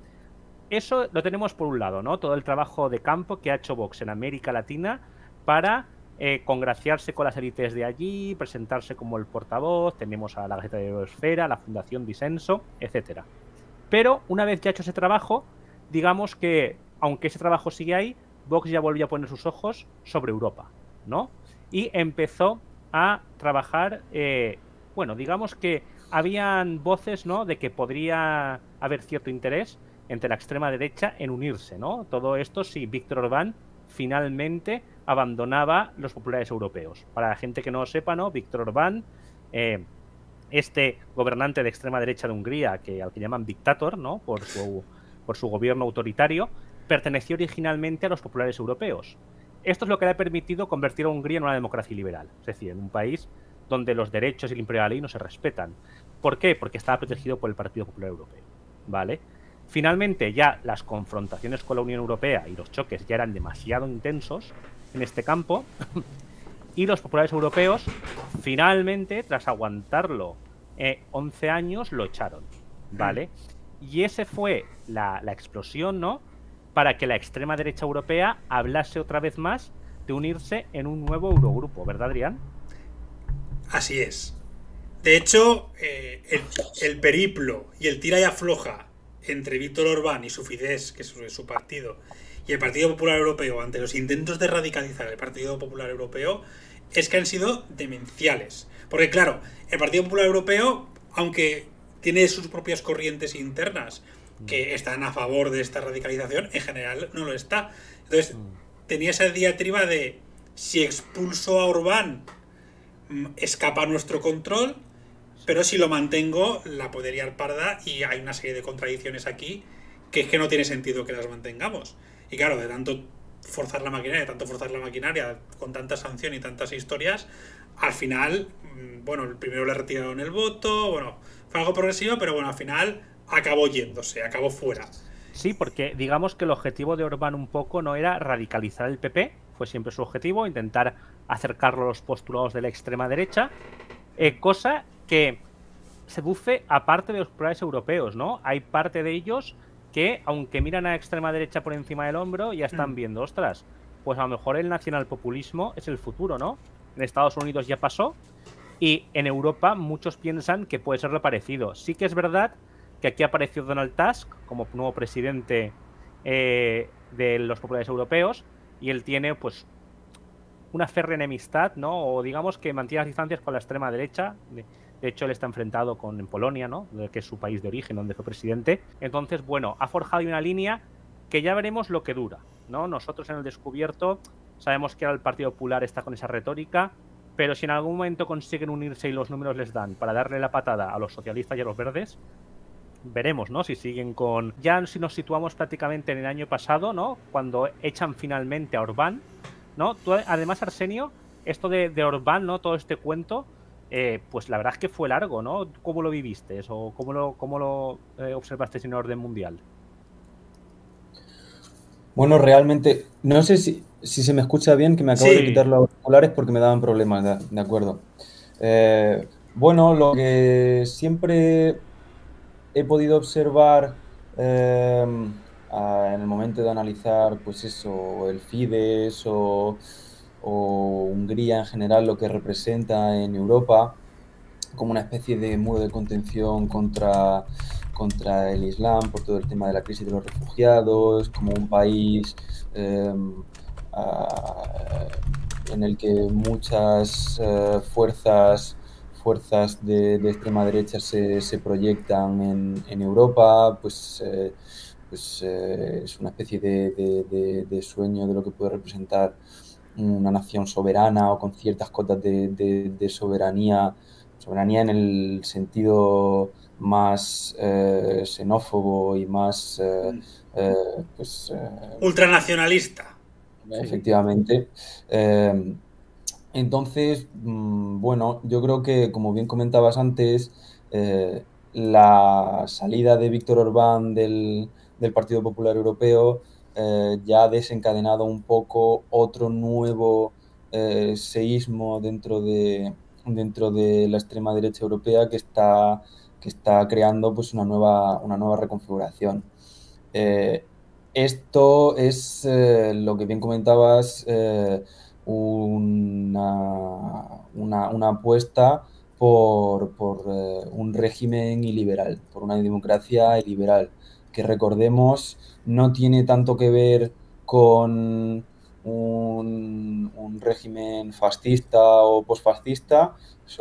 eso lo tenemos por un lado, ¿no? Todo el trabajo de campo que ha hecho Vox en América Latina para eh, congraciarse con las élites de allí, presentarse como el portavoz. Tenemos a la Gaceta de Biosfera, la Fundación Disenso, etcétera. Pero una vez ya hecho ese trabajo, digamos que, aunque ese trabajo sigue ahí, Vox ya volvió a poner sus ojos sobre Europa, ¿no? Y empezó a trabajar, eh, bueno, digamos que habían voces, ¿no?, de que podría haber cierto interés entre la extrema derecha en unirse, ¿no? Todo esto si Víctor Orbán finalmente abandonaba los populares europeos. Para la gente que no lo sepa, ¿no? Víctor Orbán, eh, este gobernante de extrema derecha de Hungría, que al que llaman dictator, ¿no?, por su, por su gobierno autoritario, perteneció originalmente a los populares europeos. Esto es lo que le ha permitido convertir a Hungría en una democracia liberal, es decir, en un país donde los derechos y el imperio de la ley no se respetan. ¿Por qué? Porque estaba protegido por el Partido Popular Europeo, ¿vale? Finalmente, ya las confrontaciones con la Unión Europea y los choques ya eran demasiado intensos en este campo y los populares europeos, finalmente, tras aguantarlo eh, once años, lo echaron, ¿vale? Y ese fue la, la explosión, ¿no?, para que la extrema derecha europea hablase otra vez más de unirse en un nuevo Eurogrupo, ¿verdad, Adrián? Así es. De hecho, eh, el, el periplo y el tira y afloja entre Víctor Orbán y su Fidesz, que es su, su partido, y el Partido Popular Europeo ante los intentos de radicalizar el Partido Popular Europeo es que han sido demenciales. Porque claro, el Partido Popular Europeo, aunque tiene sus propias corrientes internas que están a favor de esta radicalización, en general no lo está. Entonces, tenía esa diatriba de si expulso a Orbán, escapa a nuestro control, pero si lo mantengo, la puede liar parda, y hay una serie de contradicciones aquí que es que no tiene sentido que las mantengamos. Y claro, de tanto forzar la maquinaria, de tanto forzar la maquinaria, con tanta sanción y tantas historias, al final, bueno, el primero le retiraron el voto, bueno, fue algo progresivo, pero bueno, al final acabó yéndose, acabó fuera. Sí, porque digamos que el objetivo de Orbán un poco no era radicalizar el P P, fue siempre su objetivo, intentar acercarlo a los postulados de la extrema derecha, eh, cosa que se buce aparte de los populares europeos, ¿no? Hay parte de ellos que, aunque miran a la extrema derecha por encima del hombro, ya están viendo, ostras, pues a lo mejor el nacionalpopulismo es el futuro, ¿no? En Estados Unidos ya pasó, y en Europa muchos piensan que puede ser lo parecido. Sí que es verdad que aquí apareció Donald Tusk como nuevo presidente eh, de los populares europeos, y él tiene pues una férrea enemistad, ¿no? O digamos que mantiene las distancias con la extrema derecha. De, de hecho, él está enfrentado con en Polonia, ¿no?, que es su país de origen, donde fue presidente. Entonces, bueno, ha forjado una línea que ya veremos lo que dura, ¿no? Nosotros en El Descubierto sabemos que ahora el Partido Popular está con esa retórica, pero si en algún momento consiguen unirse y los números les dan para darle la patada a los socialistas y a los verdes, veremos, ¿no?, si siguen con... Ya si nos situamos prácticamente en el año pasado, ¿no?, cuando echan finalmente a Orbán, ¿no? Tú, además, Arsenio, esto de, de Orbán, ¿no?, todo este cuento, eh, pues la verdad es que fue largo, ¿no? ¿Cómo lo viviste o cómo lo, cómo lo eh, observaste en orden mundial? Bueno, realmente, no sé si, si se me escucha bien, que me acabo Sí. de quitar los auriculares porque me daban problemas, de, de acuerdo. Eh, bueno, lo que siempre he podido observar eh, a, en el momento de analizar, pues eso, el Fidesz o, o Hungría en general, lo que representa en Europa como una especie de muro de contención contra, contra el Islam por todo el tema de la crisis de los refugiados, como un país eh, a, en el que muchas eh, fuerzas fuerzas de, de extrema derecha se, se proyectan en, en Europa, pues, eh, pues eh, es una especie de, de, de, de sueño de lo que puede representar una nación soberana o con ciertas cotas de, de, de soberanía, soberanía en el sentido más eh, xenófobo y más eh, eh, pues, eh, ultranacionalista. Efectivamente. Eh, entonces, mmm, bueno, yo creo que, como bien comentabas antes, eh, la salida de Víctor Orbán del, del Partido Popular Europeo eh, ya ha desencadenado un poco otro nuevo eh, seísmo dentro de, dentro de la extrema derecha europea que está, que está creando pues, una, nueva, una nueva reconfiguración. Eh, esto es eh, lo que bien comentabas, eh, una, una, una apuesta por, por eh, un régimen iliberal, por una democracia iliberal, que recordemos no tiene tanto que ver con un, un régimen fascista o posfascista,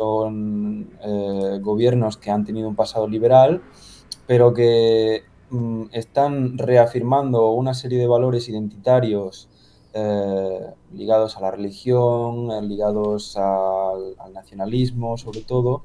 son eh, gobiernos que han tenido un pasado liberal, pero que mm, están reafirmando una serie de valores identitarios eh, ligados a la religión, eh, ligados al, al nacionalismo, sobre todo,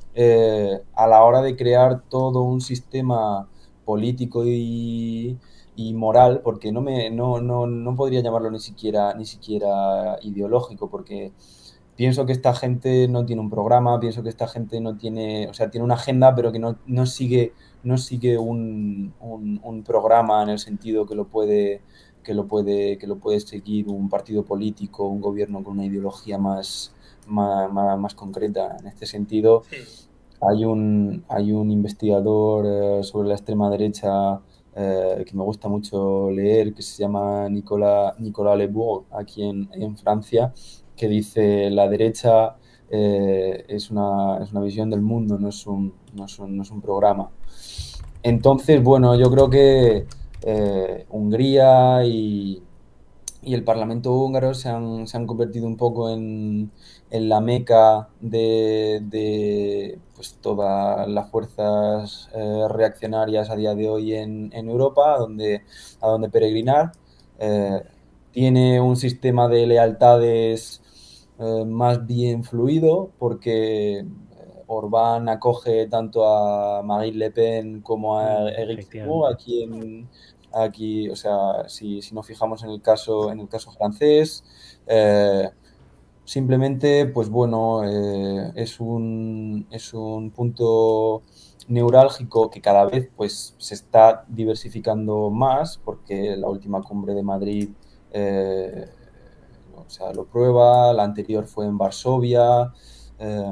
eh, a la hora de crear todo un sistema político y, y moral, porque no, me, no, no, no podría llamarlo ni siquiera, ni siquiera ideológico, porque pienso que esta gente no tiene un programa, pienso que esta gente no tiene, o sea, tiene una agenda, pero que no, no sigue, no sigue un, un, un programa en el sentido que lo puede, que lo puede, que lo puede seguir un partido político, un gobierno con una ideología más, más, más, más concreta. En este sentido, sí. hay, un, hay un investigador eh, sobre la extrema derecha eh, que me gusta mucho leer, que se llama Nicolas, Nicolas Le Bourg, aquí en, en Francia, que dice la derecha eh, es, una, es una visión del mundo, no es un, no es un, no es un programa. Entonces, bueno, yo creo que eh, Hungría y, y el Parlamento húngaro se han, se han convertido un poco en, en la meca de, de pues, todas las fuerzas eh, reaccionarias a día de hoy en, en Europa, a donde, a donde peregrinar. Eh, tiene un sistema de lealtades eh, más bien fluido, porque Orbán acoge tanto a Marine Le Pen como a Eric Zemmour aquí en aquí, o sea, si, si nos fijamos en el caso en el caso francés, eh, simplemente, pues bueno, eh, es un es un punto neurálgico que cada vez pues se está diversificando más, porque la última cumbre de Madrid eh, o sea, lo prueba, la anterior fue en Varsovia. Eh,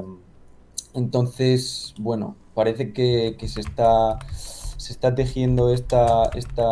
entonces, bueno, parece que, que se está se está tejiendo esta,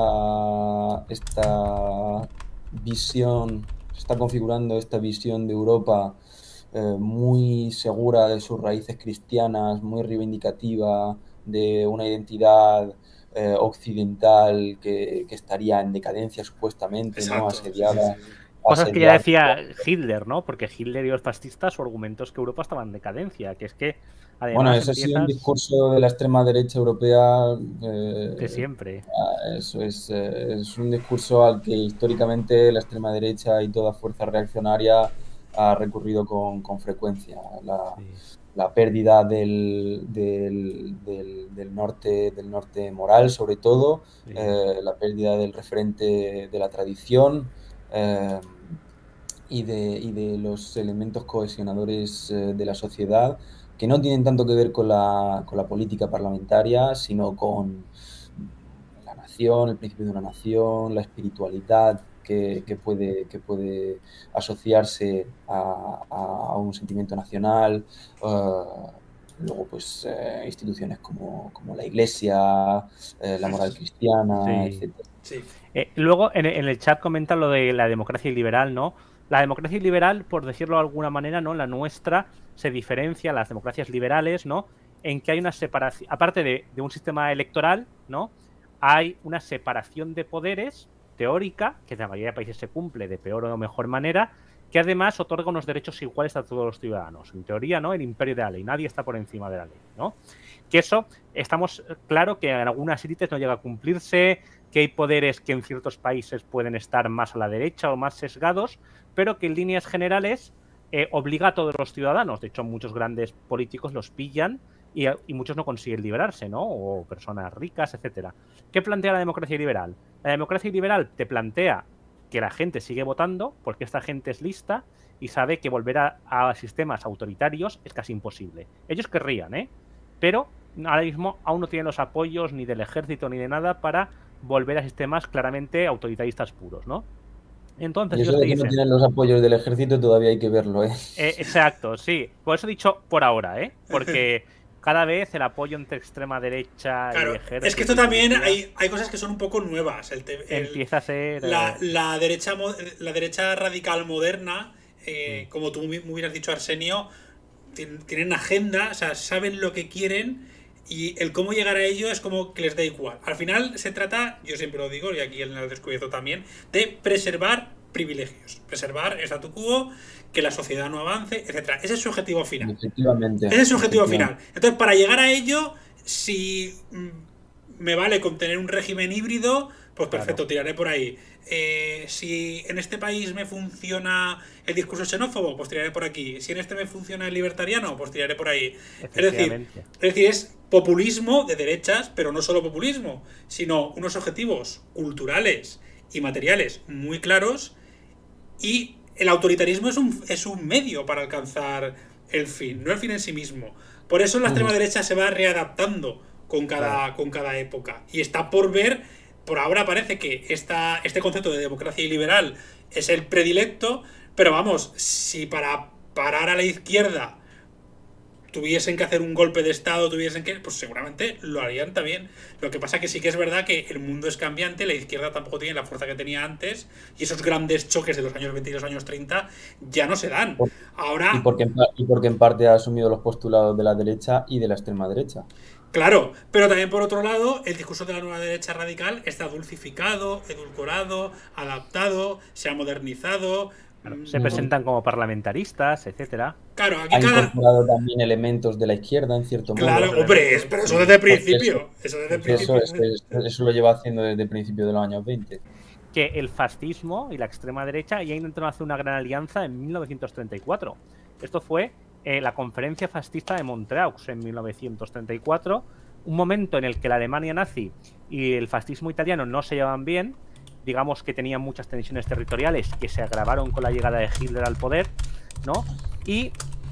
esta, esta visión, se está configurando esta visión de Europa eh, muy segura de sus raíces cristianas, muy reivindicativa de una identidad eh, occidental que, que estaría en decadencia supuestamente, Exacto, ¿no? Asediada. Sí, sí, sí. Cosas que ya decía Hitler, ¿no? Porque Hitler y los fascistas, su argumento es que Europa estaba en decadencia, que es que además bueno, eso empiezas... ha sido un discurso de la extrema derecha europea eh, de siempre. Eso es, eh, es un discurso al que históricamente la extrema derecha y toda fuerza reaccionaria ha recurrido con, con frecuencia. La, sí. la pérdida del, del, del, del, norte, del norte moral, sobre todo, sí. eh, la pérdida del referente de la tradición, eh, y, de, y de los elementos cohesionadores eh, de la sociedad, que no tienen tanto que ver con la, con la política parlamentaria, sino con la nación, el principio de una nación, la espiritualidad que, que, puede, que puede asociarse a, a un sentimiento nacional. Uh, luego, pues, eh, instituciones como, como la Iglesia, eh, la moral cristiana, sí. etcétera. Sí. Eh, luego, en, en el chat comentan lo de la democracia liberal, ¿no? La democracia liberal, por decirlo de alguna manera, ¿no? La nuestra se diferencia a las democracias liberales, ¿no? En que hay una separación, aparte de, de un sistema electoral, ¿no? Hay una separación de poderes teórica, que en la mayoría de países se cumple de peor o mejor manera, que además otorga unos derechos iguales a todos los ciudadanos. En teoría, ¿no? El imperio de la ley, nadie está por encima de la ley, ¿no? Que eso, estamos claro que en algunas élites no llega a cumplirse, que hay poderes que en ciertos países pueden estar más a la derecha o más sesgados, pero que en líneas generales eh, obliga a todos los ciudadanos. De hecho, muchos grandes políticos los pillan y, y muchos no consiguen liberarse, ¿no? O personas ricas, etcétera. ¿Qué plantea la democracia liberal? La democracia liberal te plantea que la gente sigue votando porque esta gente es lista y sabe que volver a, a sistemas autoritarios es casi imposible. Ellos querrían, ¿eh? Pero ahora mismo aún no tienen los apoyos ni del ejército ni de nada para volver a sistemas claramente autoritaristas puros, ¿no? Entonces, y eso ellos de te que dicen, no tienen los apoyos del ejército todavía hay que verlo, ¿eh? eh exacto, sí. Por eso he dicho por ahora, ¿eh? Porque cada vez el apoyo entre extrema derecha claro, y ejército... Es que esto también hay, hay cosas que son un poco nuevas. El te, el, empieza a ser... La, la, derecha, la derecha radical moderna, eh, mm. como tú muy hubieras dicho, Arsenio, tienen agenda, o sea, saben lo que quieren y el cómo llegar a ello es como que les da igual. Al final se trata, yo siempre lo digo, y aquí en el descubierto también, de preservar privilegios, preservar statu quo, que la sociedad no avance, etcétera. Ese es su objetivo final. Efectivamente. Ese es su objetivo final. Entonces, para llegar a ello, si me vale con tener un régimen híbrido, pues perfecto, claro, tiraré por ahí. Eh, si en este país me funciona el discurso xenófobo, pues tiraré por aquí. Si en este me funciona el libertariano, pues tiraré por ahí. Es decir, es decir, es populismo de derechas, pero no solo populismo, sino unos objetivos culturales y materiales muy claros, y el autoritarismo es un, es un medio para alcanzar el fin, no el fin en sí mismo. Por eso la extrema derecha se va readaptando con cada, claro, con cada época. Y está por ver, por ahora parece que esta, este concepto de democracia liberal es el predilecto, pero vamos, si para parar a la izquierda tuviesen que hacer un golpe de estado, tuviesen que, pues seguramente lo harían también. Lo que pasa que sí que es verdad que el mundo es cambiante, la izquierda tampoco tiene la fuerza que tenía antes, y esos grandes choques de los años veinte y los años treinta ya no se dan. Ahora... Y porque, y porque en parte ha asumido los postulados de la derecha y de la extrema derecha. Claro, pero también por otro lado, el discurso de la nueva derecha radical está dulcificado, edulcorado, adaptado, se ha modernizado. Claro, se presentan como parlamentaristas, etcétera. Claro, aquí ha cada... incorporado también elementos de la izquierda, en cierto modo. Claro, hombre, es, pero eso desde el principio. Eso, eso, desde el principio. Eso, es, es, eso lo lleva haciendo desde el principio de los años veinte. Que el fascismo y la extrema derecha ya intentaron hacer una gran alianza en mil novecientos treinta y cuatro. Esto fue eh, la conferencia fascista de Montreux en mil novecientos treinta y cuatro, un momento en el que la Alemania nazi y el fascismo italiano no se llevaban bien, digamos que tenían muchas tensiones territoriales que se agravaron con la llegada de Hitler al poder, ¿no? Y,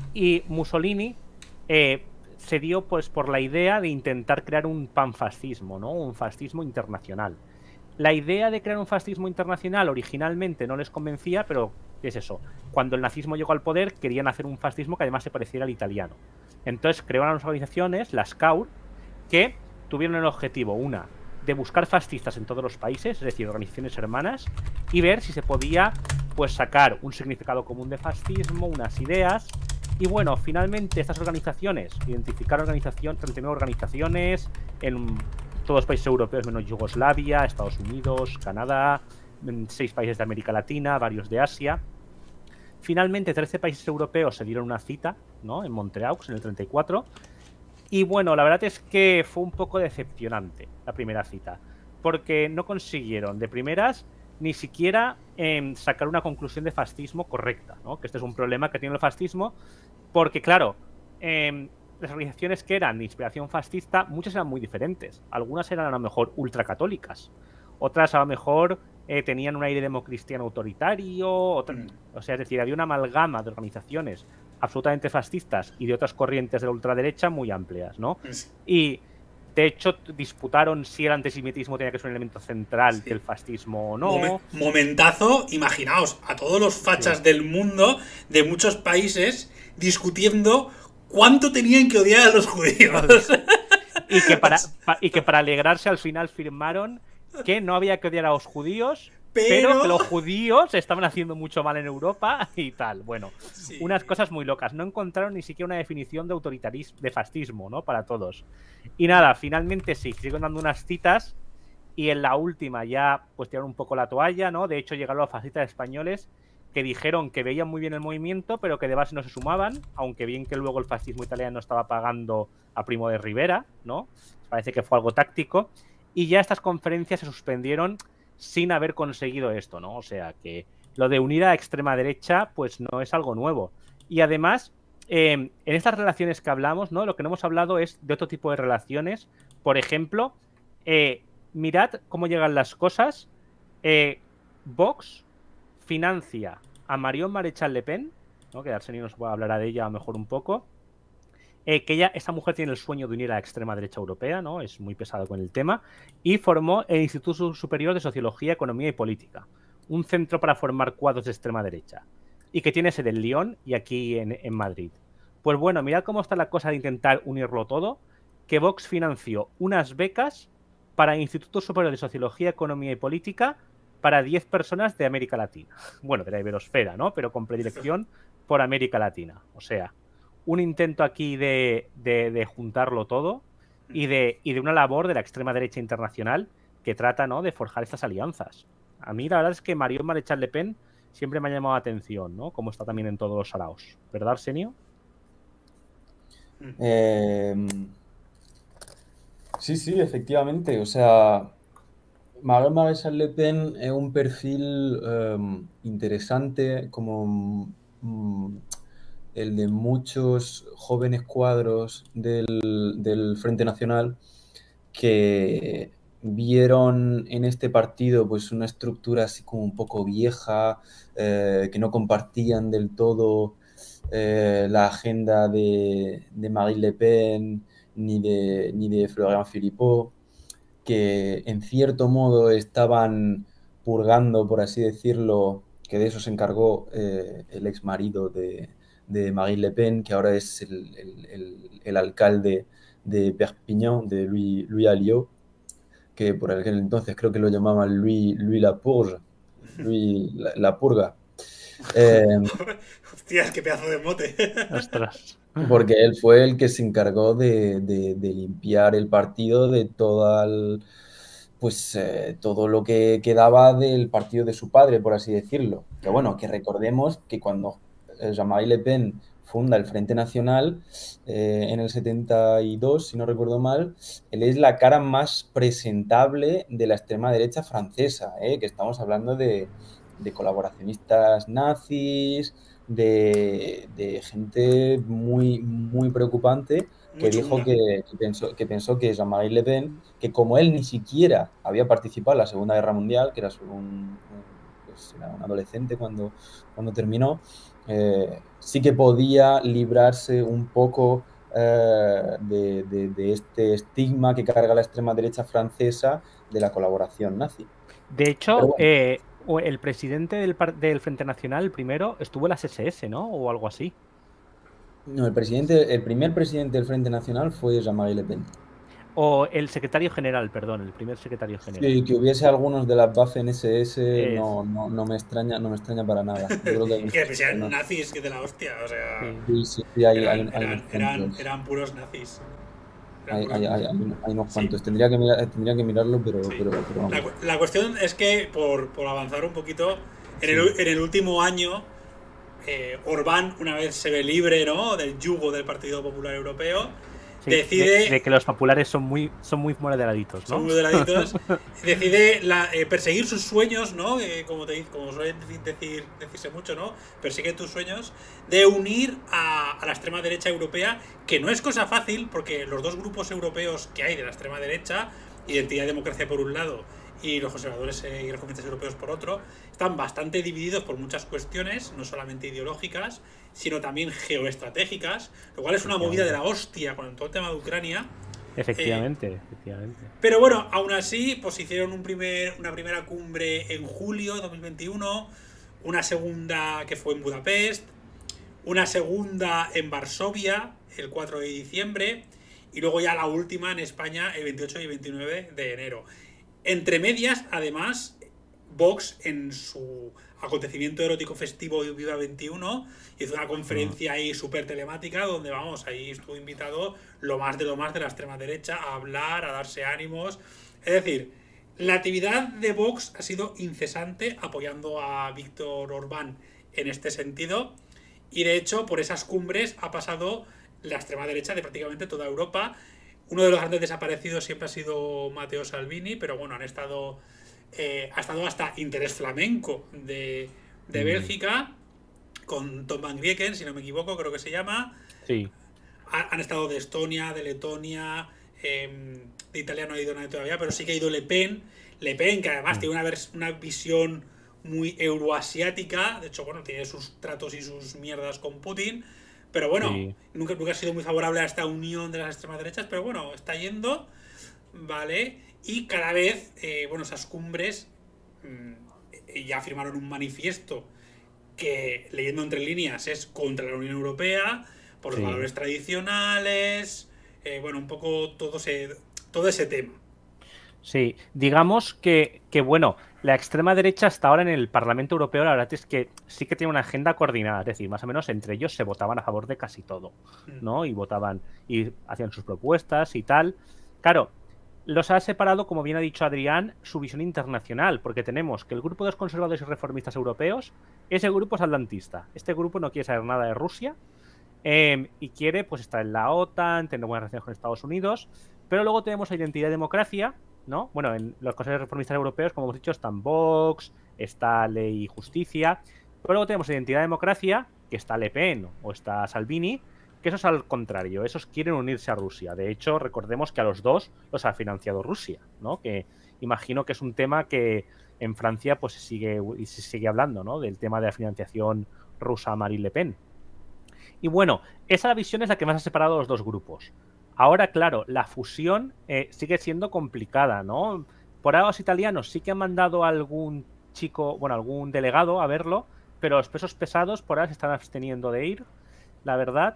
y Mussolini eh, se dio pues por la idea de intentar crear un panfascismo, ¿no? Un fascismo internacional. La idea de crear un fascismo internacional originalmente no les convencía, pero es eso. Cuando el nazismo llegó al poder, querían hacer un fascismo que además se pareciera al italiano. Entonces crearon unas organizaciones, las C A U R, que tuvieron el objetivo, una, de buscar fascistas en todos los países, es decir, organizaciones hermanas, y ver si se podía pues sacar un significado común de fascismo, unas ideas. Y bueno, finalmente estas organizaciones identificaron organización, treinta y nueve organizaciones en todos los países europeos menos Yugoslavia, Estados Unidos, Canadá, seis países de América Latina, varios de Asia. Finalmente trece países europeos se dieron una cita, ¿no? En Montreux en el treinta y cuatro. Y bueno, la verdad es que fue un poco decepcionante la primera cita, porque no consiguieron de primeras ni siquiera eh, sacar una conclusión de fascismo correcta, ¿no? Que este es un problema que tiene el fascismo, porque claro, eh, las organizaciones que eran de inspiración fascista, muchas eran muy diferentes. Algunas eran a lo mejor ultracatólicas, otras a lo mejor eh, tenían un aire democristiano autoritario, otra, mm. o sea, es decir, había una amalgama de organizaciones absolutamente fascistas y de otras corrientes de la ultraderecha muy amplias, ¿no? Y de hecho disputaron si el antisemitismo tenía que ser un elemento central sí. del fascismo o no. Momen momentazo, imaginaos, a todos los fachas sí. del mundo, de muchos países, discutiendo cuánto tenían que odiar a los judíos. Y que para, pa, y que para alegrarse al final firmaron que no había que odiar a los judíos, Pero... pero que los judíos estaban haciendo mucho mal en Europa y tal. Bueno, sí. unas cosas muy locas. No encontraron ni siquiera una definición de autoritarismo, de fascismo, ¿no? Para todos. Y nada, finalmente sí, siguen dando unas citas y en la última ya pues tiraron un poco la toalla, ¿no? De hecho llegaron los fascistas españoles que dijeron que veían muy bien el movimiento, pero que de base no se sumaban, aunque bien que luego el fascismo italiano estaba pagando a Primo de Rivera, ¿no? Parece que fue algo táctico. Y ya estas conferencias se suspendieron sin haber conseguido esto, ¿no? O sea que lo de unir a la extrema derecha, pues no es algo nuevo. Y además, eh, en estas relaciones que hablamos, ¿no? Lo que no hemos hablado es de otro tipo de relaciones. Por ejemplo, eh, mirad cómo llegan las cosas. Eh, Vox financia a Marion Maréchal Le Pen, ¿no? Que Arsenio nos puede hablar de ella a lo mejor un poco. Eh, que ella, esta mujer tiene el sueño de unir a la extrema derecha europea, ¿no? Es muy pesado con el tema. Y formó el Instituto Superior de Sociología, Economía y Política, un centro para formar cuadros de extrema derecha. Y que tiene sede en Lyon y aquí en, en Madrid. Pues bueno, mirad cómo está la cosa de intentar unirlo todo, que Vox financió unas becas para el Instituto Superior de Sociología, Economía y Política para diez personas de América Latina. Bueno, de la Iberosfera, ¿no? Pero con predilección por América Latina. O sea, un intento aquí de, de, de juntarlo todo y de, y de una labor de la extrema derecha internacional que trata, ¿no?, de forjar estas alianzas. A mí la verdad es que Marion Maréchal Le Pen siempre me ha llamado la atención, ¿no? Como está también en todos los saraos. ¿Verdad, Arsenio? Eh, sí, sí, efectivamente. O sea, Marion Maréchal Le Pen es un perfil um, interesante, como um, el de muchos jóvenes cuadros del, del Frente Nacional que vieron en este partido pues una estructura así como un poco vieja, eh, que no compartían del todo eh, la agenda de, de Marine Le Pen ni de, ni de Florian Philippot, que en cierto modo estaban purgando, por así decirlo, que de eso se encargó eh, el ex marido de, de Marine Le Pen, que ahora es el, el, el, el alcalde de Perpignan, de Louis, Louis Alliot, que por aquel entonces creo que lo llamaban Louis, Louis la Purge, Louis la, la Purga. Eh, Hostias, qué pedazo de mote. Ostras. Porque él fue el que se encargó de, de, de limpiar el partido de toda el, pues, eh, todo lo que quedaba del partido de su padre, por así decirlo. Que bueno, que recordemos que cuando Jean-Marie Le Pen funda el Frente Nacional eh, en el setenta y dos, si no recuerdo mal, él es la cara más presentable de la extrema derecha francesa, ¿eh? Que estamos hablando de, de colaboracionistas nazis, de, de gente muy, muy preocupante, que Mucho dijo una. que, que, pensó, que pensó que Jean-Marie Le Pen, que como él ni siquiera había participado en la Segunda Guerra Mundial, que era, un, un, pues era un adolescente cuando, cuando terminó, eh, sí que podía librarse un poco eh, de, de, de este estigma que carga la extrema derecha francesa de la colaboración nazi. De hecho, bueno, eh, el presidente del, del Frente Nacional, el primero, estuvo en las S S, ¿no? O algo así. No, el, presidente, el primer presidente del Frente Nacional fue Jean-Marie Le Pen. O el secretario general, perdón, el primer secretario general. Sí, que hubiese algunos de las Waffen S S no, no, no, me extraña, no me extraña para nada. Yo creo que, que pues sean no. nazis, que de la hostia, o sea... Sí, sí, sí, hay, eran, hay, hay eran, eran, eran puros nazis. Hay, hay, hay, hay unos cuantos. Sí. Tendría, que mirar, tendría que mirarlo, pero, sí. pero, pero la, la cuestión es que, por, por avanzar un poquito, en, sí. el, en el último año, eh, Orbán, una vez se ve libre, ¿no?, del yugo del Partido Popular Europeo, sí, decide... De, de que los populares son muy, son muy moderaditos, ¿no? Son muy moderaditos. decide la, eh, perseguir sus sueños, ¿no?, eh, como, te, como suele decir, decirse mucho, ¿no?, persigue tus sueños, de unir a, a la extrema derecha europea, que no es cosa fácil, porque los dos grupos europeos que hay de la extrema derecha, Identidad y Democracia por un lado, y los conservadores y reformistas europeos por otro, están bastante divididos por muchas cuestiones, no solamente ideológicas, sino también geoestratégicas, lo cual es una movida de la hostia con todo el tema de Ucrania. Efectivamente, eh, efectivamente. Pero bueno, aún así, pues hicieron un primer, una primera cumbre en julio de dos mil veintiuno, una segunda que fue en Budapest, una segunda en Varsovia el cuatro de diciembre, y luego ya la última en España el veintiocho y veintinueve de enero. Entre medias, además, Vox, en su acontecimiento erótico festivo Viva veintiuno, hizo una conferencia ahí súper telemática, donde, vamos, ahí estuvo invitado lo más de lo más de la extrema derecha a hablar, a darse ánimos. Es decir, la actividad de Vox ha sido incesante, apoyando a Víctor Orbán en este sentido. Y de hecho, por esas cumbres ha pasado la extrema derecha de prácticamente toda Europa. Uno de los grandes desaparecidos siempre ha sido Matteo Salvini, pero bueno, han estado eh, ha estado hasta Interés Flamenco de, de mm. Bélgica, con Tom Van Grieken, si no me equivoco, creo que se llama. Sí. Ha, han estado de Estonia, de Letonia, eh, de Italia no ha ido nadie todavía, pero sí que ha ido Le Pen. Le Pen, que además mm. tiene una, una visión muy euroasiática, de hecho, bueno, tiene sus tratos y sus mierdas con Putin, pero bueno, sí. nunca, nunca ha sido muy favorable a esta unión de las extremas derechas, pero bueno, está yendo, ¿vale? Y cada vez, eh, bueno, esas cumbres mmm, ya firmaron un manifiesto que, leyendo entre líneas, es contra la Unión Europea, por los sí. valores tradicionales, eh, bueno, un poco todo ese, todo ese tema. Sí, digamos que, que, bueno, la extrema derecha hasta ahora en el Parlamento Europeo, la verdad es que sí que tiene una agenda coordinada, es decir, más o menos entre ellos se votaban a favor de casi todo, ¿no? Y votaban y hacían sus propuestas y tal. Claro, los ha separado, como bien ha dicho Adrián, su visión internacional, porque tenemos que el grupo de los conservadores y reformistas europeos, ese grupo es atlantista. Este grupo no quiere saber nada de Rusia eh, y quiere pues estar en la OTAN, tener buenas relaciones con Estados Unidos, pero luego tenemos a Identidad y Democracia, ¿no? Bueno, en los conservadores reformistas europeos, como hemos dicho, están Vox, está Ley y Justicia, pero luego tenemos Identidad y Democracia, que está Le Pen o está Salvini, que esos al contrario, esos quieren unirse a Rusia. De hecho, recordemos que a los dos los ha financiado Rusia, ¿no? Que imagino que es un tema que en Francia pues se sigue, se sigue hablando, ¿no? Del tema de la financiación rusa a Marine Le Pen. Y bueno, esa visión es la que más ha separado a los dos grupos. Ahora, claro, la fusión eh, sigue siendo complicada, ¿no? Por ahora los italianos sí que han mandado a algún chico, bueno, algún delegado a verlo, pero los pesos pesados por ahora se están absteniendo de ir, la verdad.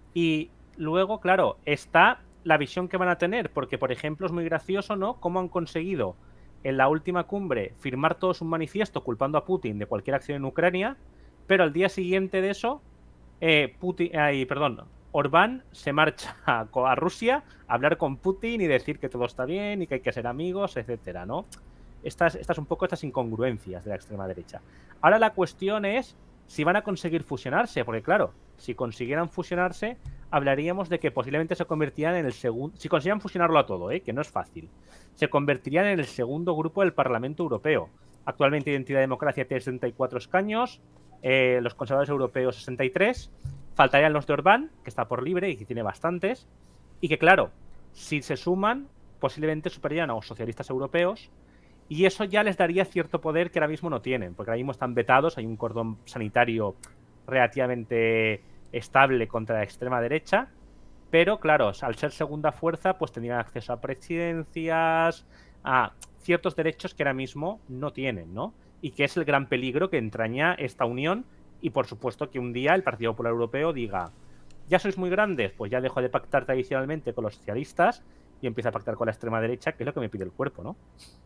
Y luego, claro, está la visión que van a tener, porque, por ejemplo, es muy gracioso, ¿no? Cómo han conseguido en la última cumbre firmar todos un manifiesto culpando a Putin de cualquier acción en Ucrania, pero al día siguiente de eso, eh, Putin, ay, perdón, Orbán se marcha a, a Rusia a hablar con Putin y decir que todo está bien y que hay que ser amigos, etcétera, ¿no? Estas, estas un poco estas incongruencias de la extrema derecha. Ahora la cuestión es si van a conseguir fusionarse, porque claro, si consiguieran fusionarse, hablaríamos de que posiblemente se convertirían en el segundo, si consiguieran fusionarlo a todo, ¿eh? Que no es fácil, se convertirían en el segundo grupo del Parlamento Europeo. Actualmente Identidad y Democracia tiene sesenta y cuatro escaños, eh, los conservadores europeos sesenta y tres, faltarían los de Orbán, que está por libre y que tiene bastantes, y que claro, si se suman, posiblemente superarían a los socialistas europeos, y eso ya les daría cierto poder que ahora mismo no tienen, porque ahora mismo están vetados, hay un cordón sanitario relativamente estable contra la extrema derecha, pero claro, al ser segunda fuerza, pues tendrían acceso a presidencias, a ciertos derechos que ahora mismo no tienen, ¿no? Y que es el gran peligro que entraña esta unión, y por supuesto que un día el Partido Popular Europeo diga, ya sois muy grandes, pues ya dejo de pactar tradicionalmente con los socialistas y empiezo a pactar con la extrema derecha, que es lo que me pide el cuerpo, ¿no?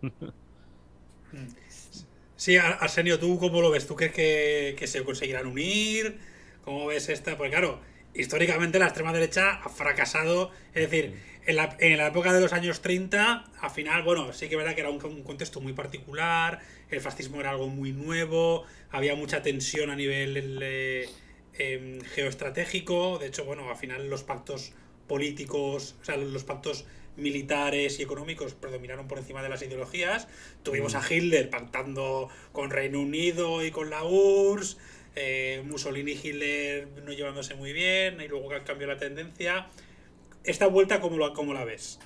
Sí, Arsenio, ¿tú cómo lo ves? ¿Tú crees que, que se conseguirán unir? ¿Cómo ves esta? Pues claro, históricamente la extrema derecha ha fracasado, es decir, en la, en la época de los años treinta, al final, bueno, sí que es verdad que era un, un contexto muy particular, el fascismo era algo muy nuevo, había mucha tensión a nivel eh, eh, geoestratégico, de hecho, bueno, al final los pactos políticos, o sea, los pactos militares y económicos predominaron por encima de las ideologías. Tuvimos a Hitler pactando con Reino Unido y con la U R S S, eh, Mussolini y Hitler no llevándose muy bien, y luego cambió la tendencia. ¿Esta vuelta cómo, lo, cómo la ves?